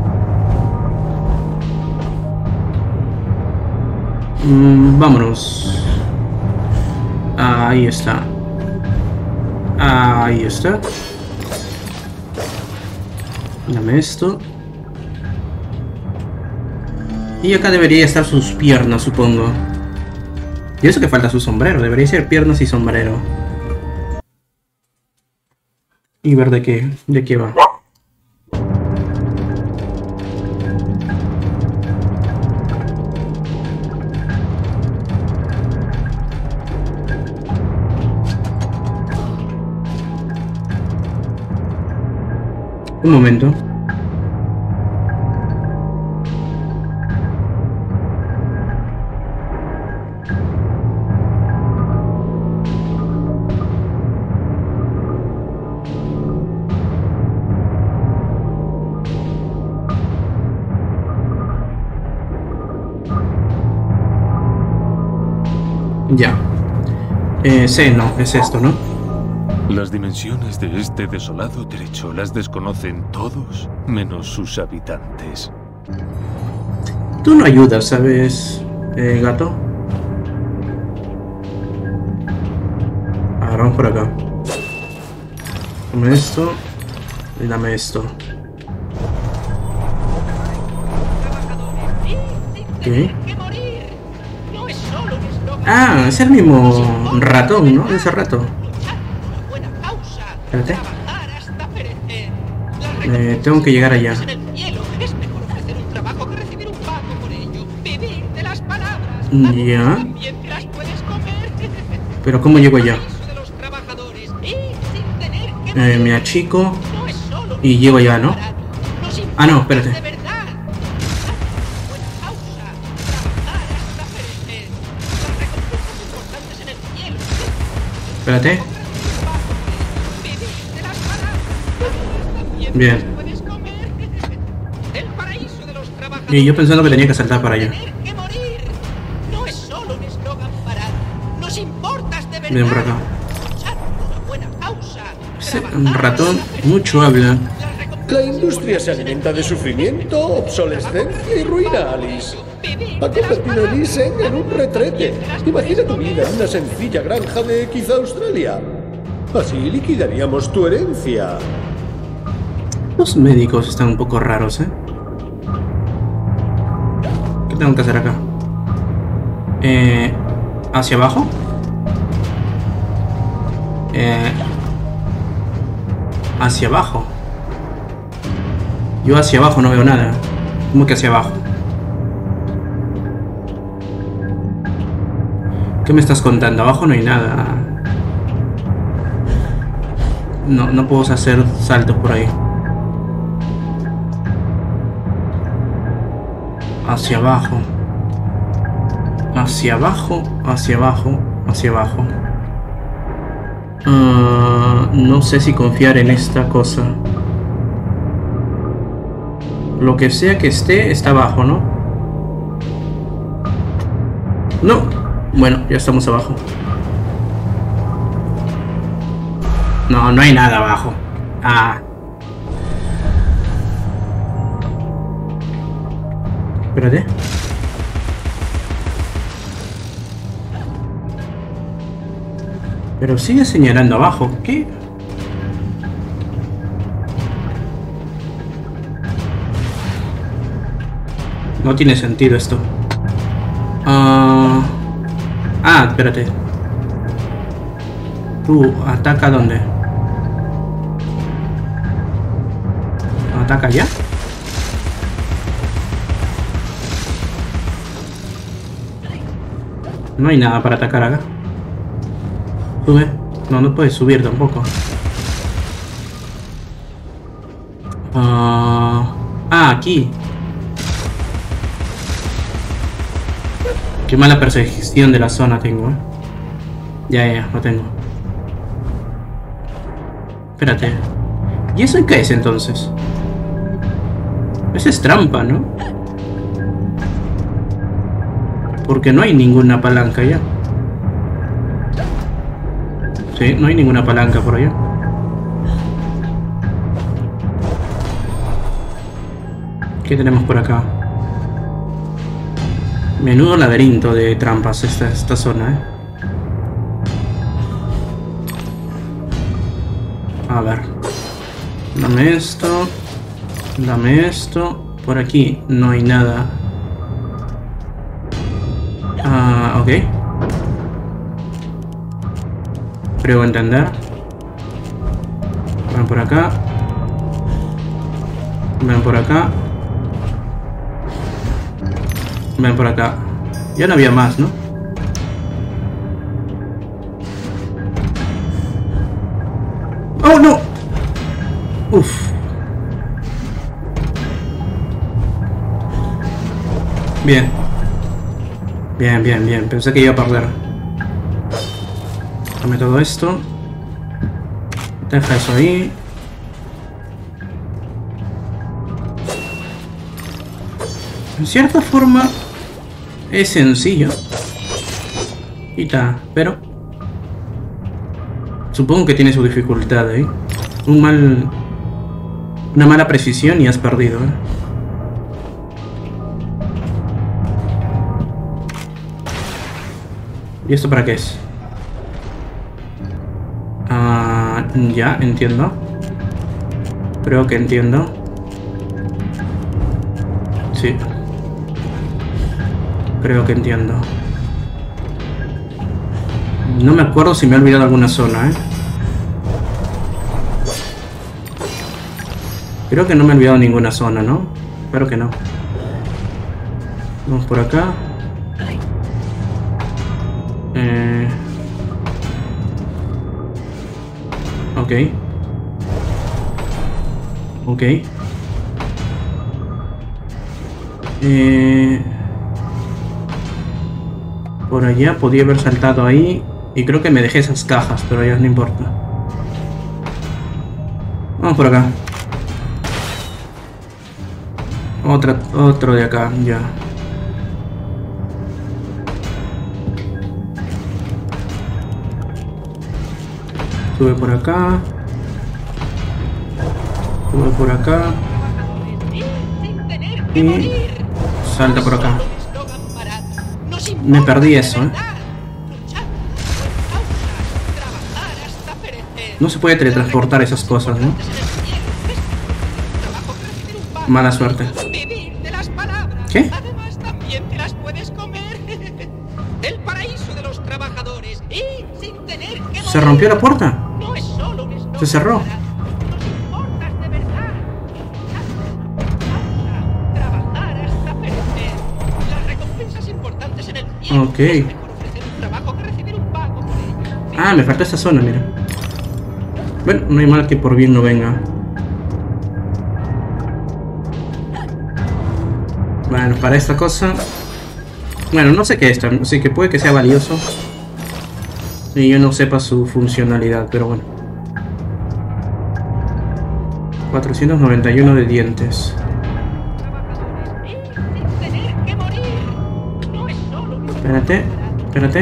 Mm, vámonos. Ahí está. Ahí está. Dame esto. Y acá debería estar sus piernas, supongo. Y eso que falta su sombrero. Debería ser piernas y sombrero. Y ver de qué, de qué va. Un momento. Ya. Eh, sí, no, es esto, ¿no? Las dimensiones de este desolado trecho las desconocen todos, menos sus habitantes. Tú no ayudas, ¿sabes, eh, gato? Ahora vamos por acá. Dame esto y dame esto. ¿Qué? Ah, es el mismo ratón, ¿no? Ese rato. Espérate. Eh, tengo que llegar allá. Ya. Pero ¿cómo llego allá? Eh, me achico y llego allá, ¿no? Ah, no, espérate. Espérate. Bien. Y yo pensando que tenía que saltar para allá. Bien, por acá. Ese ratón mucho habla. La industria se alimenta de sufrimiento, obsolescencia y ruina, Alice. Ha convertido a Alice en un retrete. Imagina tu vida en una sencilla granja de quizá Australia. Así liquidaríamos tu herencia. Los médicos están un poco raros, ¿eh? ¿Qué tengo que hacer acá? Eh, ¿Hacia abajo? Eh, hacia abajo. Yo hacia abajo no veo nada. ¿Cómo que hacia abajo? ¿Qué me estás contando? Abajo no hay nada. No, no puedo hacer saltos por ahí. Hacia abajo. Hacia abajo, hacia abajo, hacia abajo. Uh, no sé si confiar en esta cosa. Lo que sea que esté, está abajo, ¿no? No. Bueno, ya estamos abajo. No, no hay nada abajo. Ah. Espérate. Pero sigue señalando abajo. ¿Qué? No tiene sentido esto. Uh... Ah, espérate. Tú, ¿ataca dónde? ¿Ataca ya? No hay nada para atacar acá. Sube. No, no puedes subir tampoco. Uh... Ah, aquí. Qué mala percepción de la zona tengo, ¿eh? Ya, ya, lo tengo. Espérate. ¿Y eso qué es entonces? Esa es trampa, ¿no? Porque no hay ninguna palanca ya. Sí, no hay ninguna palanca por allá. ¿Qué tenemos por acá? Menudo laberinto de trampas esta, esta zona, ¿eh? A ver. Dame esto. Dame esto. Por aquí no hay nada. Ah, ok. Creo entender. Ven por acá. Ven por acá. Ven por acá. Ya no había más, ¿no? ¡Oh, no! Uf. Bien. Bien, bien, bien. Pensé que iba a perder. Dame todo esto. Deja eso ahí. En cierta forma es sencillo. Y ta, pero supongo que tiene su dificultad ahí. Un mal... Una mala precisión y has perdido, ¿eh? ¿Y esto para qué es? Ah, ya, entiendo. Creo que entiendo. Sí. Creo que entiendo. No me acuerdo si me he olvidado alguna zona, ¿eh? Creo que no me he olvidado ninguna zona, ¿no? Espero que no. Vamos por acá. Eh... Ok. Ok. Eh... Por allá podía haber saltado ahí. Y creo que me dejé esas cajas, pero ya no importa. Vamos por acá. Otra, otro de acá, ya. Sube por acá. Sube por acá. Y salta por acá. Me perdí eso, ¿eh? No se puede teletransportar esas cosas, ¿no? Mala suerte. ¿Qué? Además, también te las puedes comer. El paraíso de los trabajadores. Y sin tener que ¿Se rompió la puerta? No es solo un estómago. Se cerró. Nos importas de verdad. Trabajar hasta perecer. Las recompensas importantes en el cielo. Ok. Es mejor ofrecer un trabajo que recibir un pago por ello. Ah, me falta esta zona, mira. Bueno, no hay mal que por bien no venga. Bueno, para esta cosa Bueno, no sé qué es, así que puede que sea valioso. Y yo no sepa su funcionalidad, pero bueno. cuatrocientos noventa y uno de dientes. Espérate, espérate.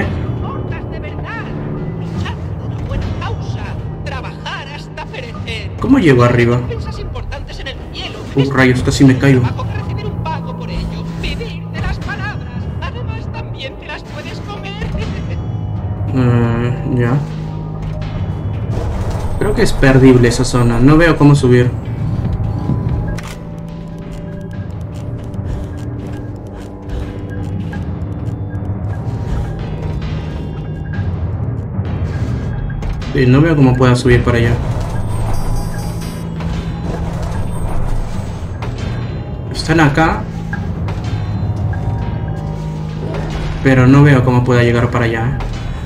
¿Cómo llego arriba? Uh, rayos, casi me caigo. Uh, ya. Creo que es perdible esa zona. No veo cómo subir. Sí, no veo cómo pueda subir para allá. Están acá. Pero no veo cómo pueda llegar para allá.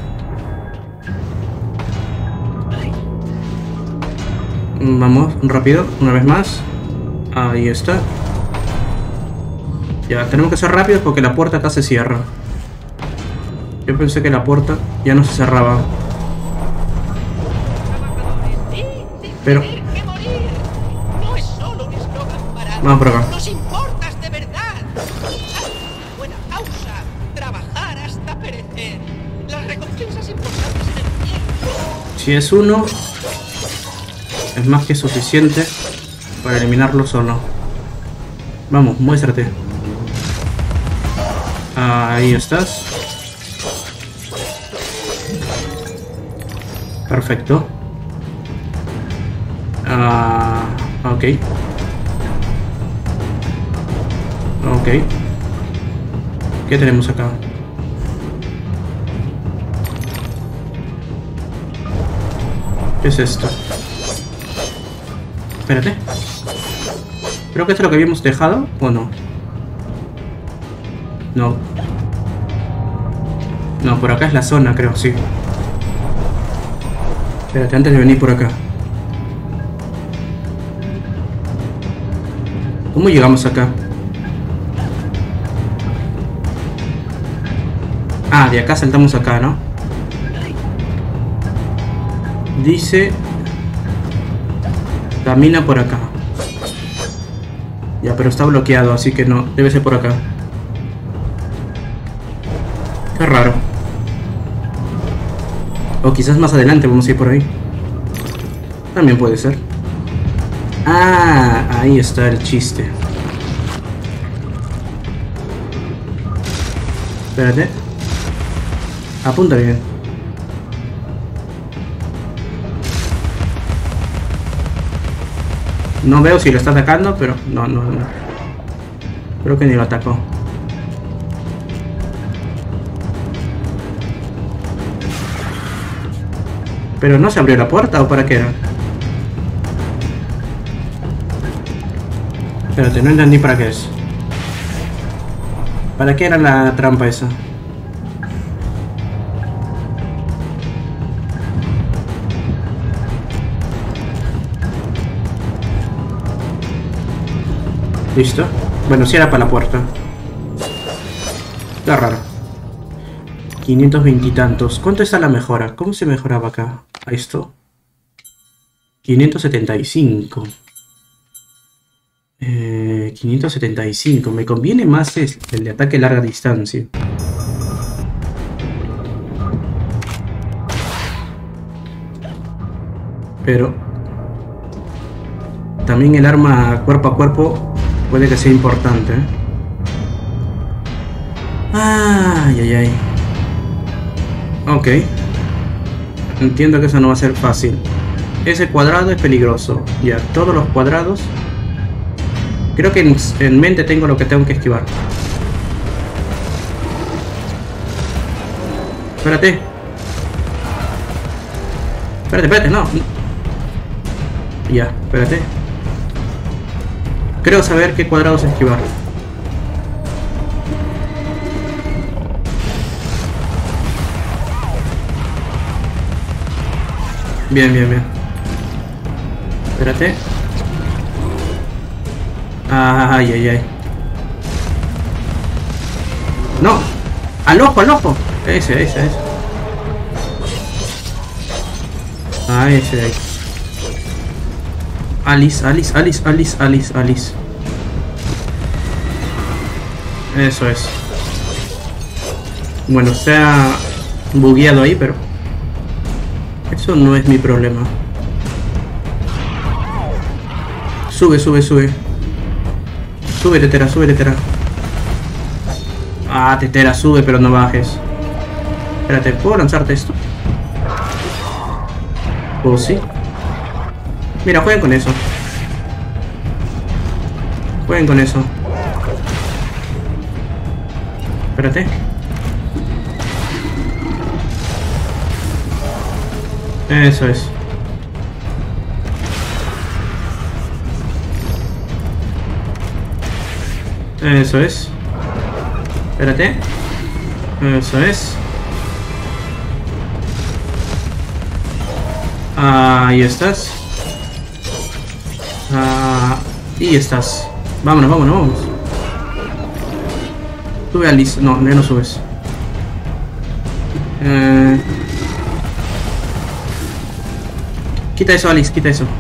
Vamos, rápido, una vez más. Ahí está. Ya, tenemos que ser rápidos porque la puerta acá se cierra. Yo pensé que la puerta ya no se cerraba. Pero... vamos por acá. Si es uno, es más que suficiente para eliminarlo solo. Vamos, muéstrate. Ahí estás. Perfecto. Ah, ok. Ok. ¿Qué tenemos acá? ¿Qué es esto? Espérate. Creo que esto es lo que habíamos dejado, ¿o no? No. No, por acá es la zona, creo, sí. Espérate, antes de venir por acá. ¿Cómo llegamos acá? Ah, de acá saltamos acá, ¿no? Dice... camina por acá. Ya, pero está bloqueado, así que no, debe ser por acá. Qué raro. O quizás más adelante vamos a ir por ahí. También puede ser. Ah, ahí está el chiste. Espérate. Apunta bien. No veo si lo está atacando, pero no, no, no. Creo que ni lo atacó. Pero no se abrió la puerta, ¿o para qué era? Espérate, no entendí para qué es. ¿Para qué era la trampa esa? Listo. Bueno, si era para la puerta. Está raro. quinientos veinte y tantos. ¿Cuánto está la mejora? ¿Cómo se mejoraba acá? A esto. quinientos setenta y cinco. Eh, quinientos setenta y cinco. Me conviene más el de ataque a larga distancia. Pero también el arma cuerpo a cuerpo puede que sea importante, ¿eh? Ay, ay, ay. Ok. Entiendo que eso no va a ser fácil. Ese cuadrado es peligroso. Ya, todos los cuadrados. Creo que en, en mente tengo lo que tengo que esquivar. Espérate. Espérate, espérate, no. Ya, espérate. Creo saber qué cuadrados esquivar. Bien, bien, bien. Espérate. Ay, ay, ay. No. ¡Al ojo, al ojo! Ese, ese, ese. Ah, ese de ahí. Alice, Alice, Alice, Alice, Alice, Alice. Eso es. Bueno, se ha bugueado ahí, pero eso no es mi problema. Sube, sube, sube. Sube, tetera, sube, tetera. Ah, tetera, sube, pero no bajes. Espérate, ¿puedo lanzarte esto? ¿O sí? Mira, jueguen con eso. Jueguen con eso. Espérate. Eso es. Eso es. Espérate. Eso es. Ahí estás. Ahí estás. Vámonos, vámonos, vámonos. Sube a Liz. No, ya no subes. Eh... Quita eso, Alice, quita eso.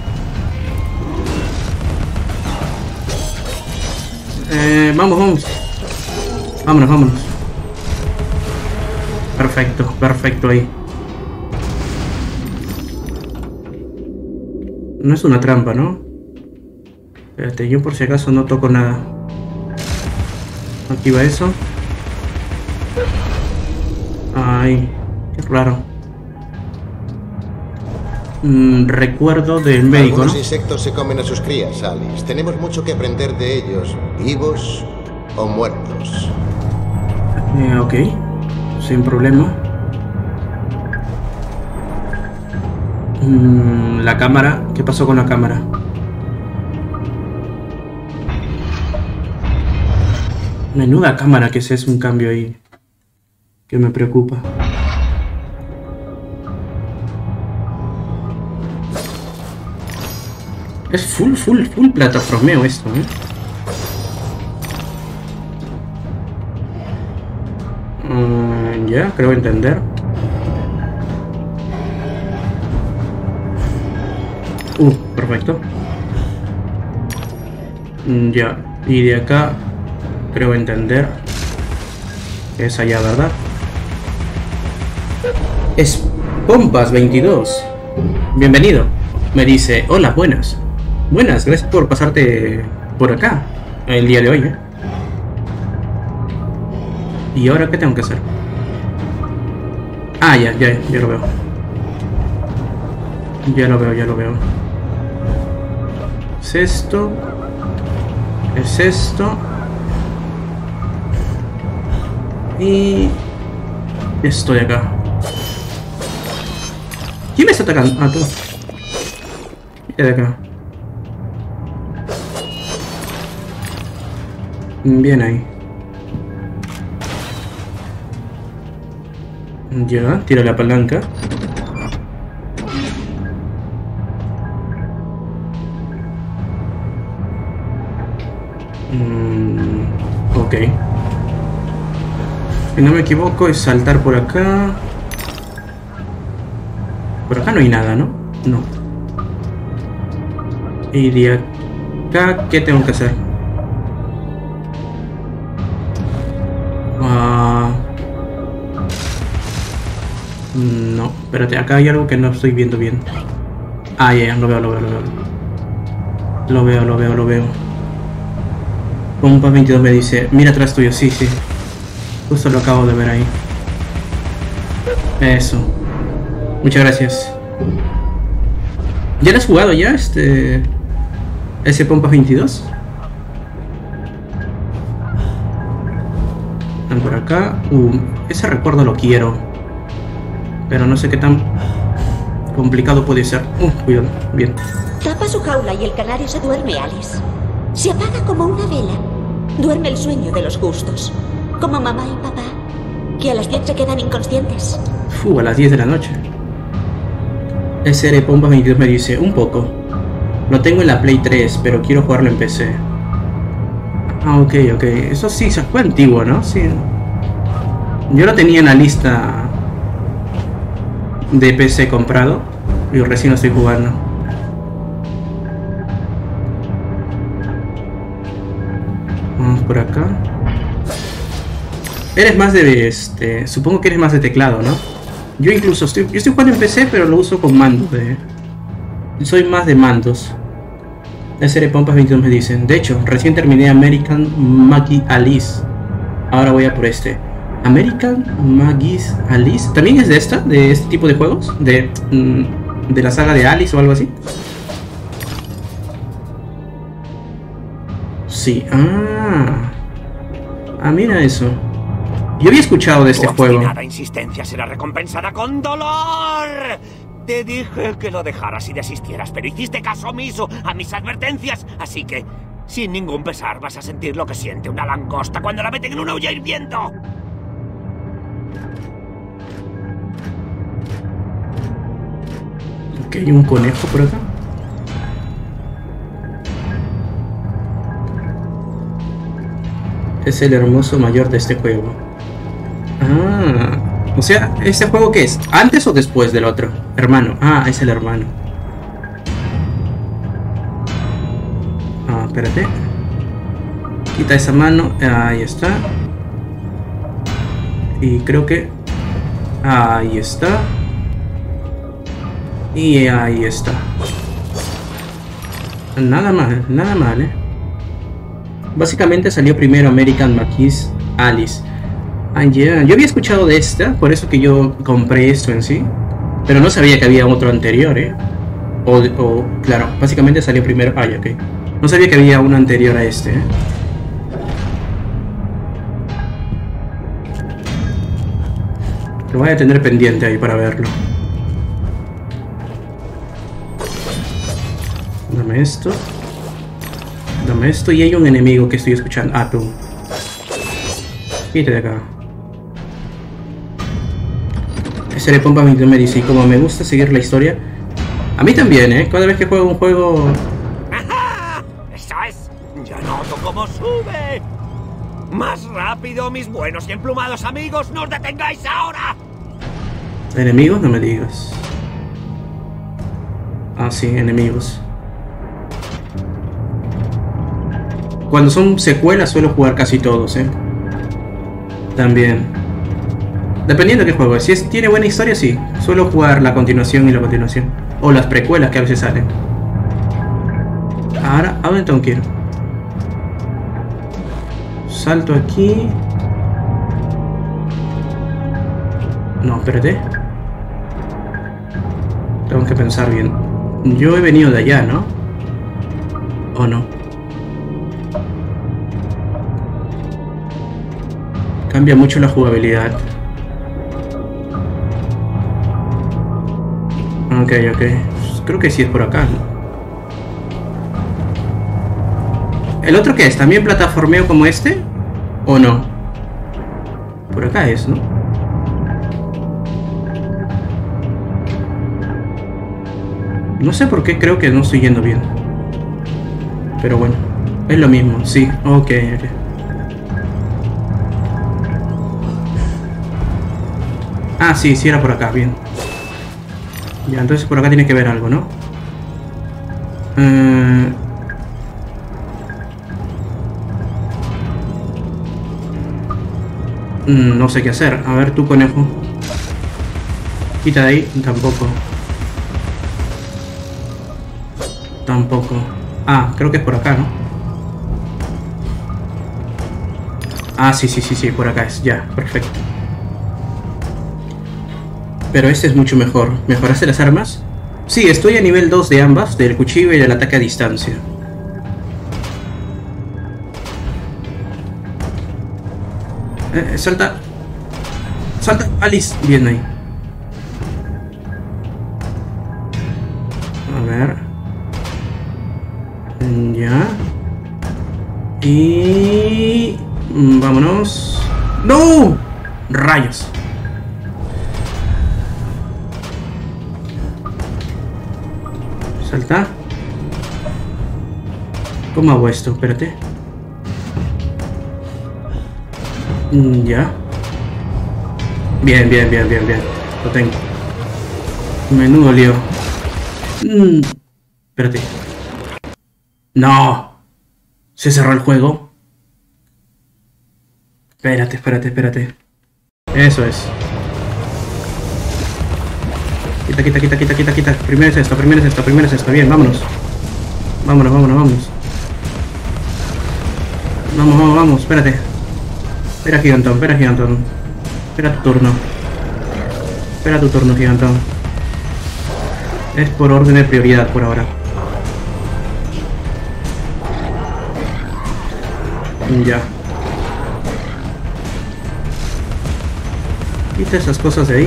Eh, vamos, vamos. Vámonos, vámonos. Perfecto, perfecto ahí. No es una trampa, ¿no? Espérate, yo por si acaso no toco nada. Activa eso. Ay, qué raro. Mm, recuerdo del médico, Algunos ¿no? insectos se comen a sus crías, Alice. Tenemos mucho que aprender de ellos, vivos o muertos. Eh, ok, sin problema. Mm, la cámara, ¿qué pasó con la cámara? Menuda cámara, que ese es un cambio ahí que me preocupa. Es full, full, full plataformeo esto, ¿eh? Uh, ya, creo entender. Uh, perfecto. Mm, ya, y de acá creo entender. Es allá, ¿verdad? Es Pompas veintidós. Bienvenido. Me dice, hola, buenas. Buenas, gracias por pasarte por acá el día de hoy, ¿eh? ¿Y ahora qué tengo que hacer? Ah, ya, ya, ya lo veo. Ya lo veo, ya lo veo. Es esto. Es esto. Y esto de acá. ¿Quién me está atacando? Ah, tú. Mira de acá. Bien ahí. Ya, tira la palanca. Mm, ok. Si no me equivoco es saltar por acá. Por acá no hay nada, ¿no? No. Y de acá, ¿qué tengo que hacer? Ah... No, espérate, acá hay algo que no estoy viendo bien. Ah, ya, ya, lo veo, lo veo, lo veo. Lo veo, lo veo, lo veo. Pompa veintidós me dice, mira atrás tuyo, sí, sí. Justo lo acabo de ver ahí. Eso. Muchas gracias. ¿Ya lo has jugado ya, este... ese Pompa veintidós? Están por acá. Uh, ese recuerdo lo quiero. Pero no sé qué tan complicado puede ser. Uh, cuidado, bien. Tapa su jaula y el canario se duerme, Alice. Se apaga como una vela. Duerme el sueño de los justos. Como mamá y papá, que a las diez se quedan inconscientes. Fu, a las diez de la noche. Ese R Pompa veintidós me dice, un poco. Lo tengo en la Play tres, pero quiero jugarlo en P C. Ah, ok, ok. Eso sí, se fue antiguo, ¿no? Sí. Yo lo tenía en la lista de P C comprado y recién lo estoy jugando. Vamos por acá. Eres más de este... Supongo que eres más de teclado, ¿no? Yo incluso estoy... Yo estoy jugando en P C, pero lo uso con mando de... Soy más de mandos. S R Pompas veintidós me dicen. De hecho, recién terminé American Maggie Alice. Ahora voy a por este. American Maggie Alice. ¿También es de esta? ¿De este tipo de juegos? ¿De, mm, de la saga de Alice o algo así? Sí. Ah. Ah, mira eso. Yo había escuchado de este juego. Cada insistencia será recompensada con dolor. Te dije que lo dejaras y desistieras, pero hiciste caso omiso a mis advertencias, así que, sin ningún pesar, vas a sentir lo que siente una langosta cuando la meten en una olla hirviendo. Ok, hay un conejo por acá. Es el hermoso mayor de este juego. Ah, o sea, ¿este juego qué es? ¿Antes o después del otro? Hermano. Ah, es el hermano. Ah, espérate. Quita esa mano. Ahí está. Y creo que... Ahí está. Y ahí está. Nada mal, nada mal, eh. Básicamente salió primero American Maggie Alice. Ah, yeah. Yo había escuchado de esta, por eso que yo compré esto en sí. Pero no sabía que había otro anterior, eh. O, o claro, básicamente salió primero... Ah, ok. No sabía que había uno anterior a este, eh. Lo voy a tener pendiente ahí para verlo. Dame esto. Dame esto y hay un enemigo que estoy escuchando. Ah, tú. Quítate de acá. Ese le pompa veintidós me dice, y como me gusta seguir la historia. A mí también, ¿eh? Cada vez que juego un juego... ¡Ajá! ¡Eso es! ¡Ya noto cómo sube! ¡Más rápido, mis buenos y emplumados amigos! ¡No os detengáis ahora! ¿Enemigos? No me digas. Ah, sí, enemigos. Cuando son secuelas suelo jugar casi todos, ¿eh? También. Dependiendo de qué juego. Si es, tiene buena historia, sí. Suelo jugar la continuación y la continuación. O las precuelas que a veces salen. Ahora, ¿a dónde tengo que ir? Salto aquí. No, espérate. Tengo que pensar bien. Yo he venido de allá, ¿no? ¿O no? Cambia mucho la jugabilidad. Ok, ok. Creo que sí es por acá, ¿no? ¿El otro qué es? ¿También plataformeo como este? ¿O no? Por acá es, ¿no? No sé por qué creo que no estoy yendo bien. Pero bueno, es lo mismo, sí. Ok, ok. Ah, sí, sí era por acá, bien. Ya, entonces por acá tiene que haber algo, ¿no? Eh... No sé qué hacer. A ver, tú, conejo. Quita de ahí. Tampoco. Tampoco. Ah, creo que es por acá, ¿no? Ah, sí, sí, sí, sí, por acá es. Ya, perfecto. Pero este es mucho mejor. ¿Mejoraste las armas? Sí, estoy a nivel dos de ambas, del cuchillo y del ataque a distancia. Eh, salta. Salta, Alice. Bien ahí. A ver. Ya. Y... vámonos. ¡No! Rayos. Salta. ¿Cómo hago esto? Espérate. Ya. Bien, bien, bien, bien, bien. Lo tengo. Menudo lío. Mm. Espérate. ¡No! ¿Se cerró el juego? Espérate, espérate, espérate. Eso es. Quita, quita, quita, quita, quita, quita. Primero es esto, primero es esto, primero es esto. Bien, vámonos. Vámonos, vámonos, vámonos. Vamos, vamos, vamos, espérate. Espera, Gigantón, espera, Gigantón. Espera tu turno. Espera tu turno, Gigantón. Es por orden de prioridad por ahora. Ya. Quita esas cosas de ahí.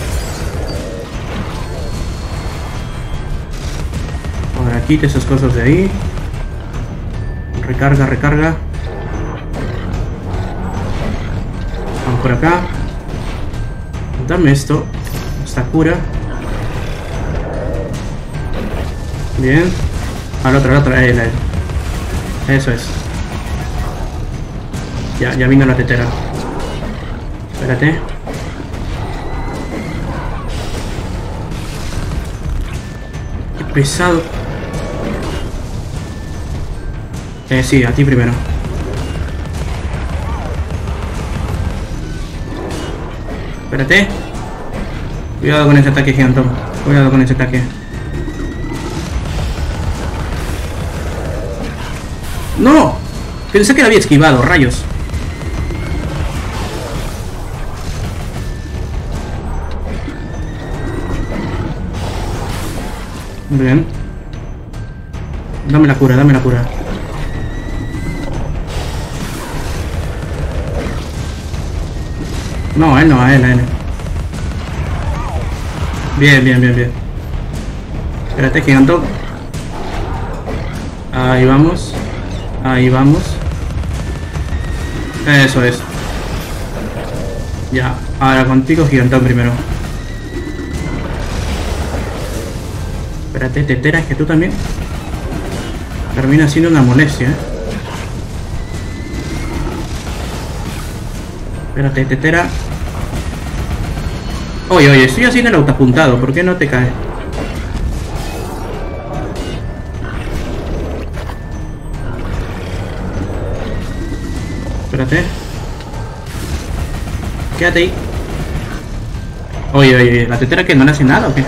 Ahora quita esas cosas de ahí. Recarga, recarga. Vamos por acá. Dame esto. Esta cura. Bien. Al otro, al otro. Ahí, ahí. Eso es. Ya, ya vino la tetera. Espérate. Qué pesado. Eh, sí, a ti primero. Espérate. Cuidado con ese ataque, Gigantón. Cuidado con ese ataque. ¡No! Pensé que lo había esquivado, rayos. Bien. Dame la cura, dame la cura. No, a él no, a él, a él. Bien, bien, bien, bien. Espérate, Gigantón. Ahí vamos. Ahí vamos. Eso es. Ya, ahora contigo, Gigantón, primero. Espérate, tetera, es que tú también termina siendo una molestia, ¿eh? Espérate, tetera. Oye, oye, estoy haciendo el autoapuntado, ¿por qué no te cae? Espérate. Quédate ahí. Oye, oye, ¿la tetera que no le hace nada o qué?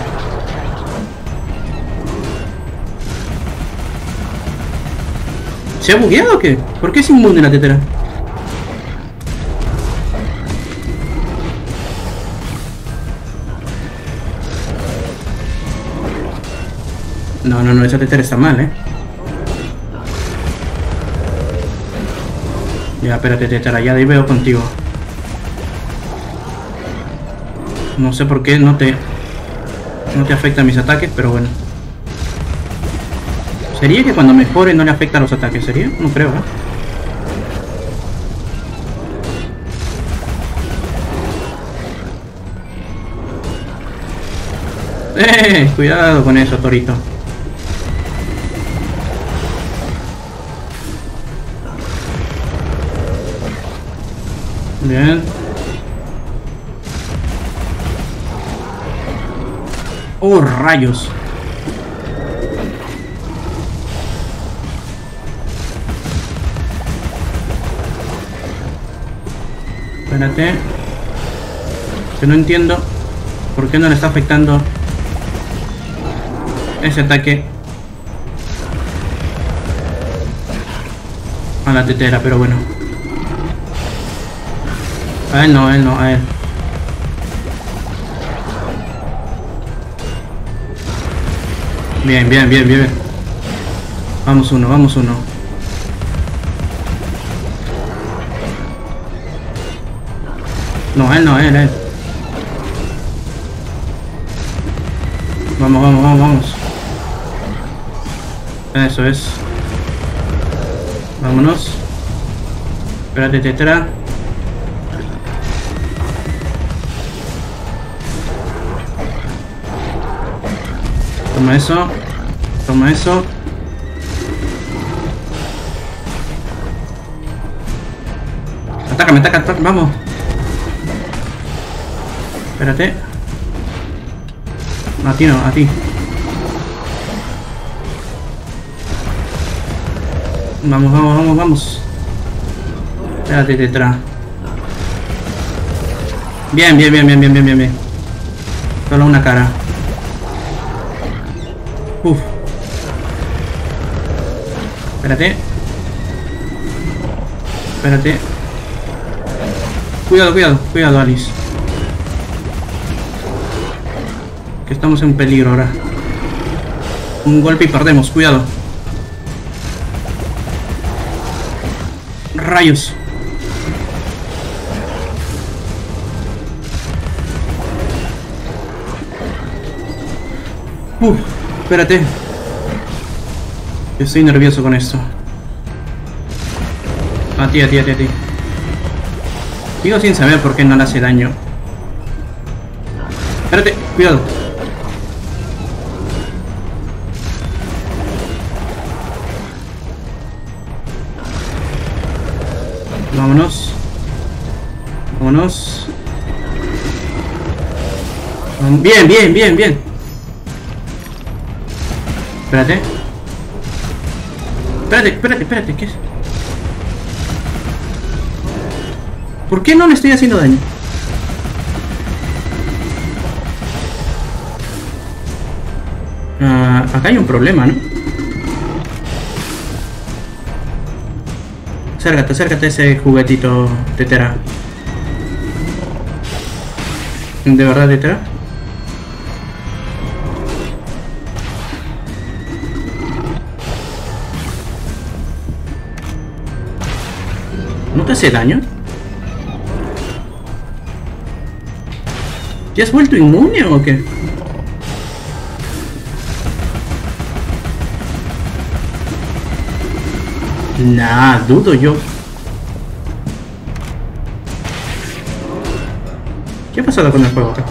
¿Se ha bugueado o qué? ¿Por qué es inmune la tetera? No, no, no, esa tetera está mal, ¿eh? Ya, espérate, tetera, ya de ahí veo contigo. No sé por qué no te... No te afectan mis ataques, pero bueno. ¿Sería que cuando mejore no le afecta a los ataques? ¿Sería? No creo, ¿eh? ¡Eh! Cuidado con eso, Torito. Bien. ¡Oh, rayos! Espérate. Que no entiendo por qué no le está afectando ese ataque a la tetera, pero bueno. A él no, a él no, a él. Bien, bien, bien, bien. Vamos uno, vamos uno. No, a él no, a él, a él. Vamos, vamos, vamos, vamos. Eso es. Vámonos. Espérate, tetera. Toma eso. Toma eso. Atácame, atácame, atácame, vamos. Espérate. A ti no, a ti. Vamos, vamos, vamos, vamos. Espérate, Tetra. Bien, bien, bien, bien, bien, bien, bien, bien. Solo una cara. Uf. Espérate. Espérate. Cuidado, cuidado, cuidado, Alice. Que estamos en peligro ahora. Un golpe y perdemos, cuidado. Rayos. Uf, espérate. Estoy nervioso con esto. A ti, a ti, a ti, a ti. Sigo sin saber por qué no le hace daño. Espérate, cuidado. Vámonos. Vámonos. Bien, bien, bien, bien. Espérate. Espérate, espérate, espérate. ¿Qué es? ¿Por qué no le estoy haciendo daño? Uh, acá hay un problema, ¿no? Acércate, acércate a ese juguetito, Tetera. ¿De verdad, Tetera? ¿No te hace daño? ¿Te has vuelto inmune o qué? Nah, dudo yo. ¿Qué ha pasado con el juego acá?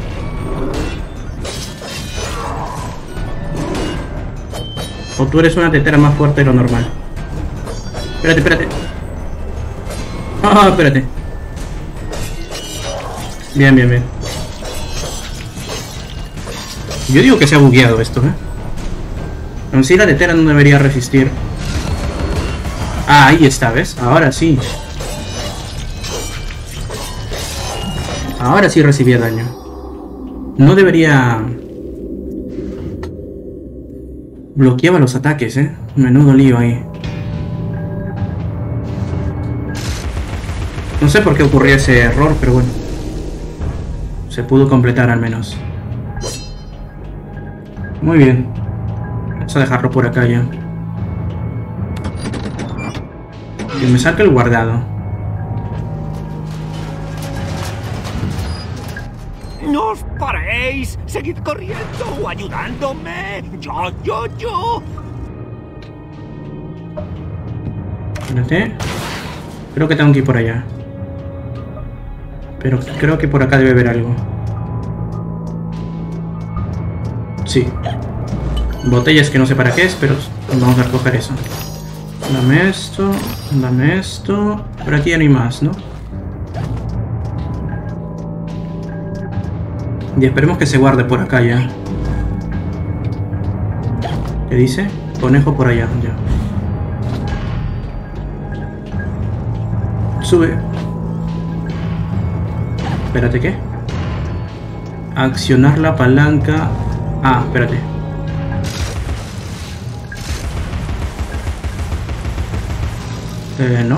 O tú eres una tetera más fuerte de lo normal. Espérate, espérate. Ah, espérate. Bien, bien, bien. Yo digo que se ha bugueado esto, ¿eh? Aún así la tetera no debería resistir. Ah, ahí está, ¿ves? Ahora sí. Ahora sí recibía daño. No debería... Bloqueaba los ataques, ¿eh? Menudo lío ahí. No sé por qué ocurrió ese error, pero bueno. Se pudo completar al menos. Muy bien. Vamos a dejarlo por acá ya. Que me saque el guardado. ¡No os paréis! ¡Seguid corriendo o ayudándome! ¡Yo, yo, yo! Espérate. Creo que tengo que ir por allá. Pero creo que por acá debe haber algo. Sí. Botellas que no sé para qué es, pero vamos a recoger eso. Dame esto, dame esto. Por aquí ya no hay más, ¿no? Y esperemos que se guarde por acá ya. ¿Qué dice? Conejo por allá, ya. Sube. Espérate, ¿qué? Accionar la palanca. Ah, espérate. Eh, no.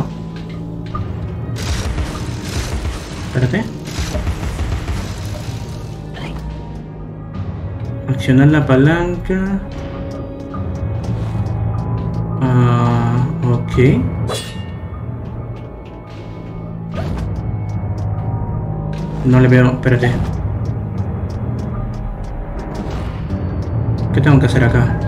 Espérate. Accionar la palanca. Ah, ok. No le veo, espérate. ¿Qué tengo que hacer acá?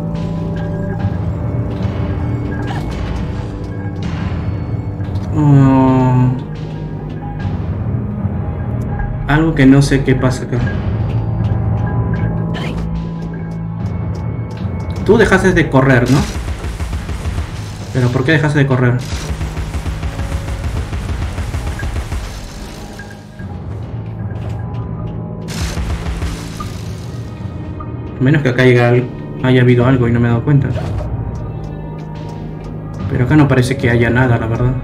Oh. Algo que no sé qué pasa acá. Tú dejaste de correr, ¿no? ¿Pero por qué dejaste de correr? A menos que acá haya, haya habido algo y no me he dado cuenta. Pero acá no parece que haya nada, la verdad.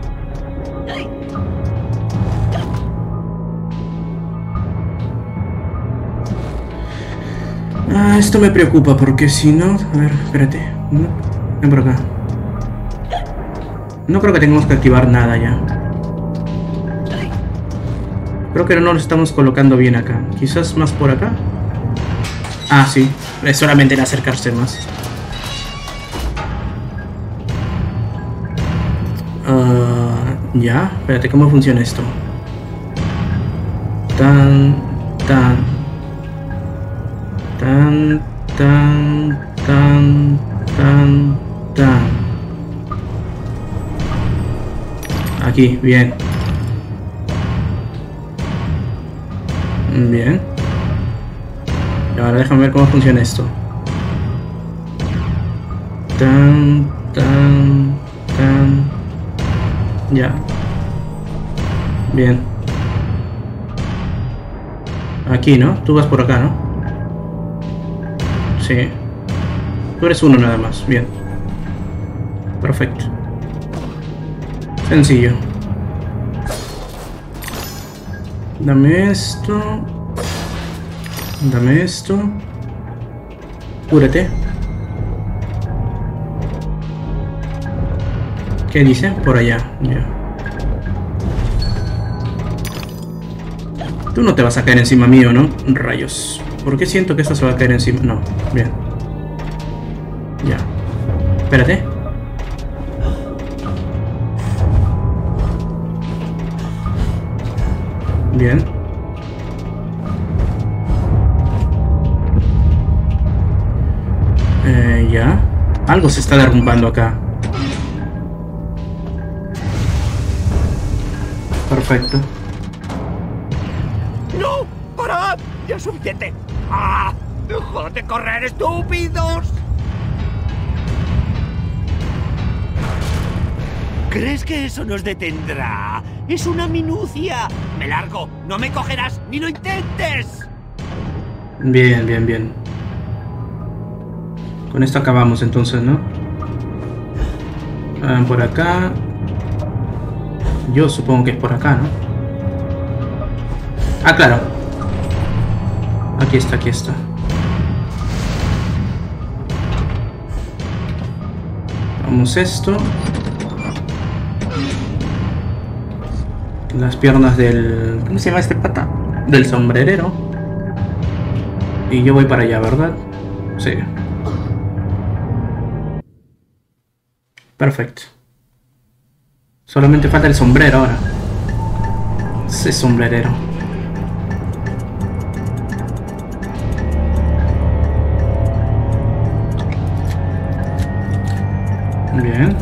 Ah, esto me preocupa porque si no... A ver, espérate. No, ven por acá. No creo que tengamos que activar nada ya. Creo que no lo estamos colocando bien acá. Quizás más por acá. Ah, sí. Es solamente en acercarse más. Uh, ya. Espérate, ¿cómo funciona esto? Tan... Tan... Tan... Tan... Tan... Tan... Tan... Aquí, bien. Bien. Y ahora déjame ver cómo funciona esto. Tan, tan, tan. Ya. Bien. Aquí, ¿no? Tú vas por acá, ¿no? Sí. Tú eres uno nada más. Bien. Perfecto. Sencillo. Dame esto. Dame esto. Cúrate. ¿Qué dice? Por allá. Ya. Tú no te vas a caer encima mío, ¿no? Rayos. ¿Por qué siento que esto se va a caer encima? No. Bien. Ya. Espérate. Bien. Eh, ya. Algo se está derrumbando acá. Perfecto. ¡No! ¡Parad! ¡Ya es suficiente! ¡Ah! ¡Dejad de correr, estúpidos! ¿Crees que eso nos detendrá? ¡Es una minucia! ¡Me largo! ¡No me cogerás! ¡Ni lo intentes! Bien, bien, bien. Con esto acabamos entonces, ¿no? Ah, por acá. Yo supongo que es por acá, ¿no? Ah, claro. Aquí está, aquí está. Vamos esto. Las piernas del... ¿Cómo se llama este pata? Del sombrerero. Y yo voy para allá, ¿verdad? Sí. Perfecto. Solamente falta el sombrero ahora. Ese sombrerero. Bien.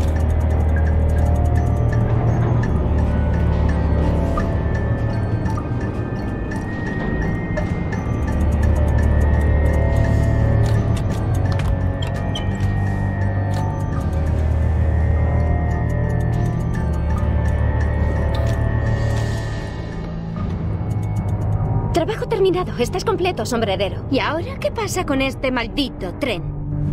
Trabajo terminado. Estás completo, sombrerero. ¿Y ahora qué pasa con este maldito tren?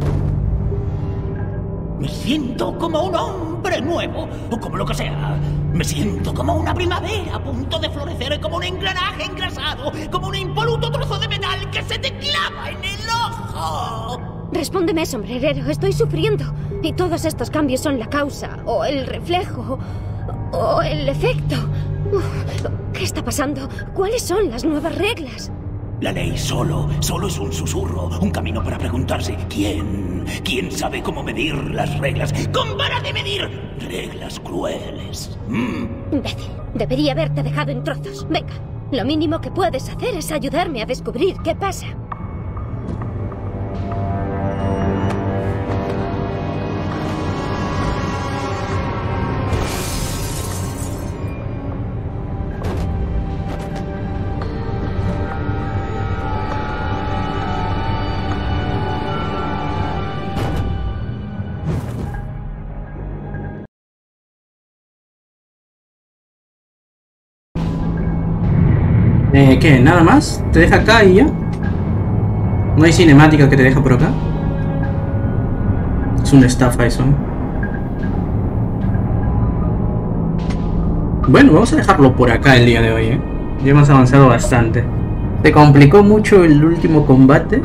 Me siento como un hombre nuevo, o como lo que sea. Me siento como una primavera a punto de florecer, como un engranaje engrasado, como un impoluto trozo de metal que se te clava en el ojo. Respóndeme, sombrerero. Estoy sufriendo. Y todos estos cambios son la causa, o el reflejo, o el efecto. Uf, ¿qué está pasando? ¿Cuáles son las nuevas reglas? La ley solo, solo es un susurro, un camino para preguntarse ¿quién? ¿Quién sabe cómo medir las reglas? ¡Con vara de medir! Reglas crueles. Mm. Imbécil, debería haberte dejado en trozos. Venga, lo mínimo que puedes hacer es ayudarme a descubrir qué pasa. Eh, ¿qué? ¿Nada más? ¿Te deja acá y ya? ¿No hay cinemática que te deja por acá? Es una estafa eso, ¿no? Bueno, vamos a dejarlo por acá el día de hoy, ¿eh? Ya hemos avanzado bastante. Se complicó mucho el último combate.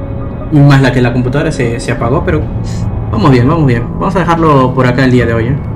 Más la que la computadora se, se apagó, pero vamos bien, vamos bien. Vamos a dejarlo por acá el día de hoy, ¿eh?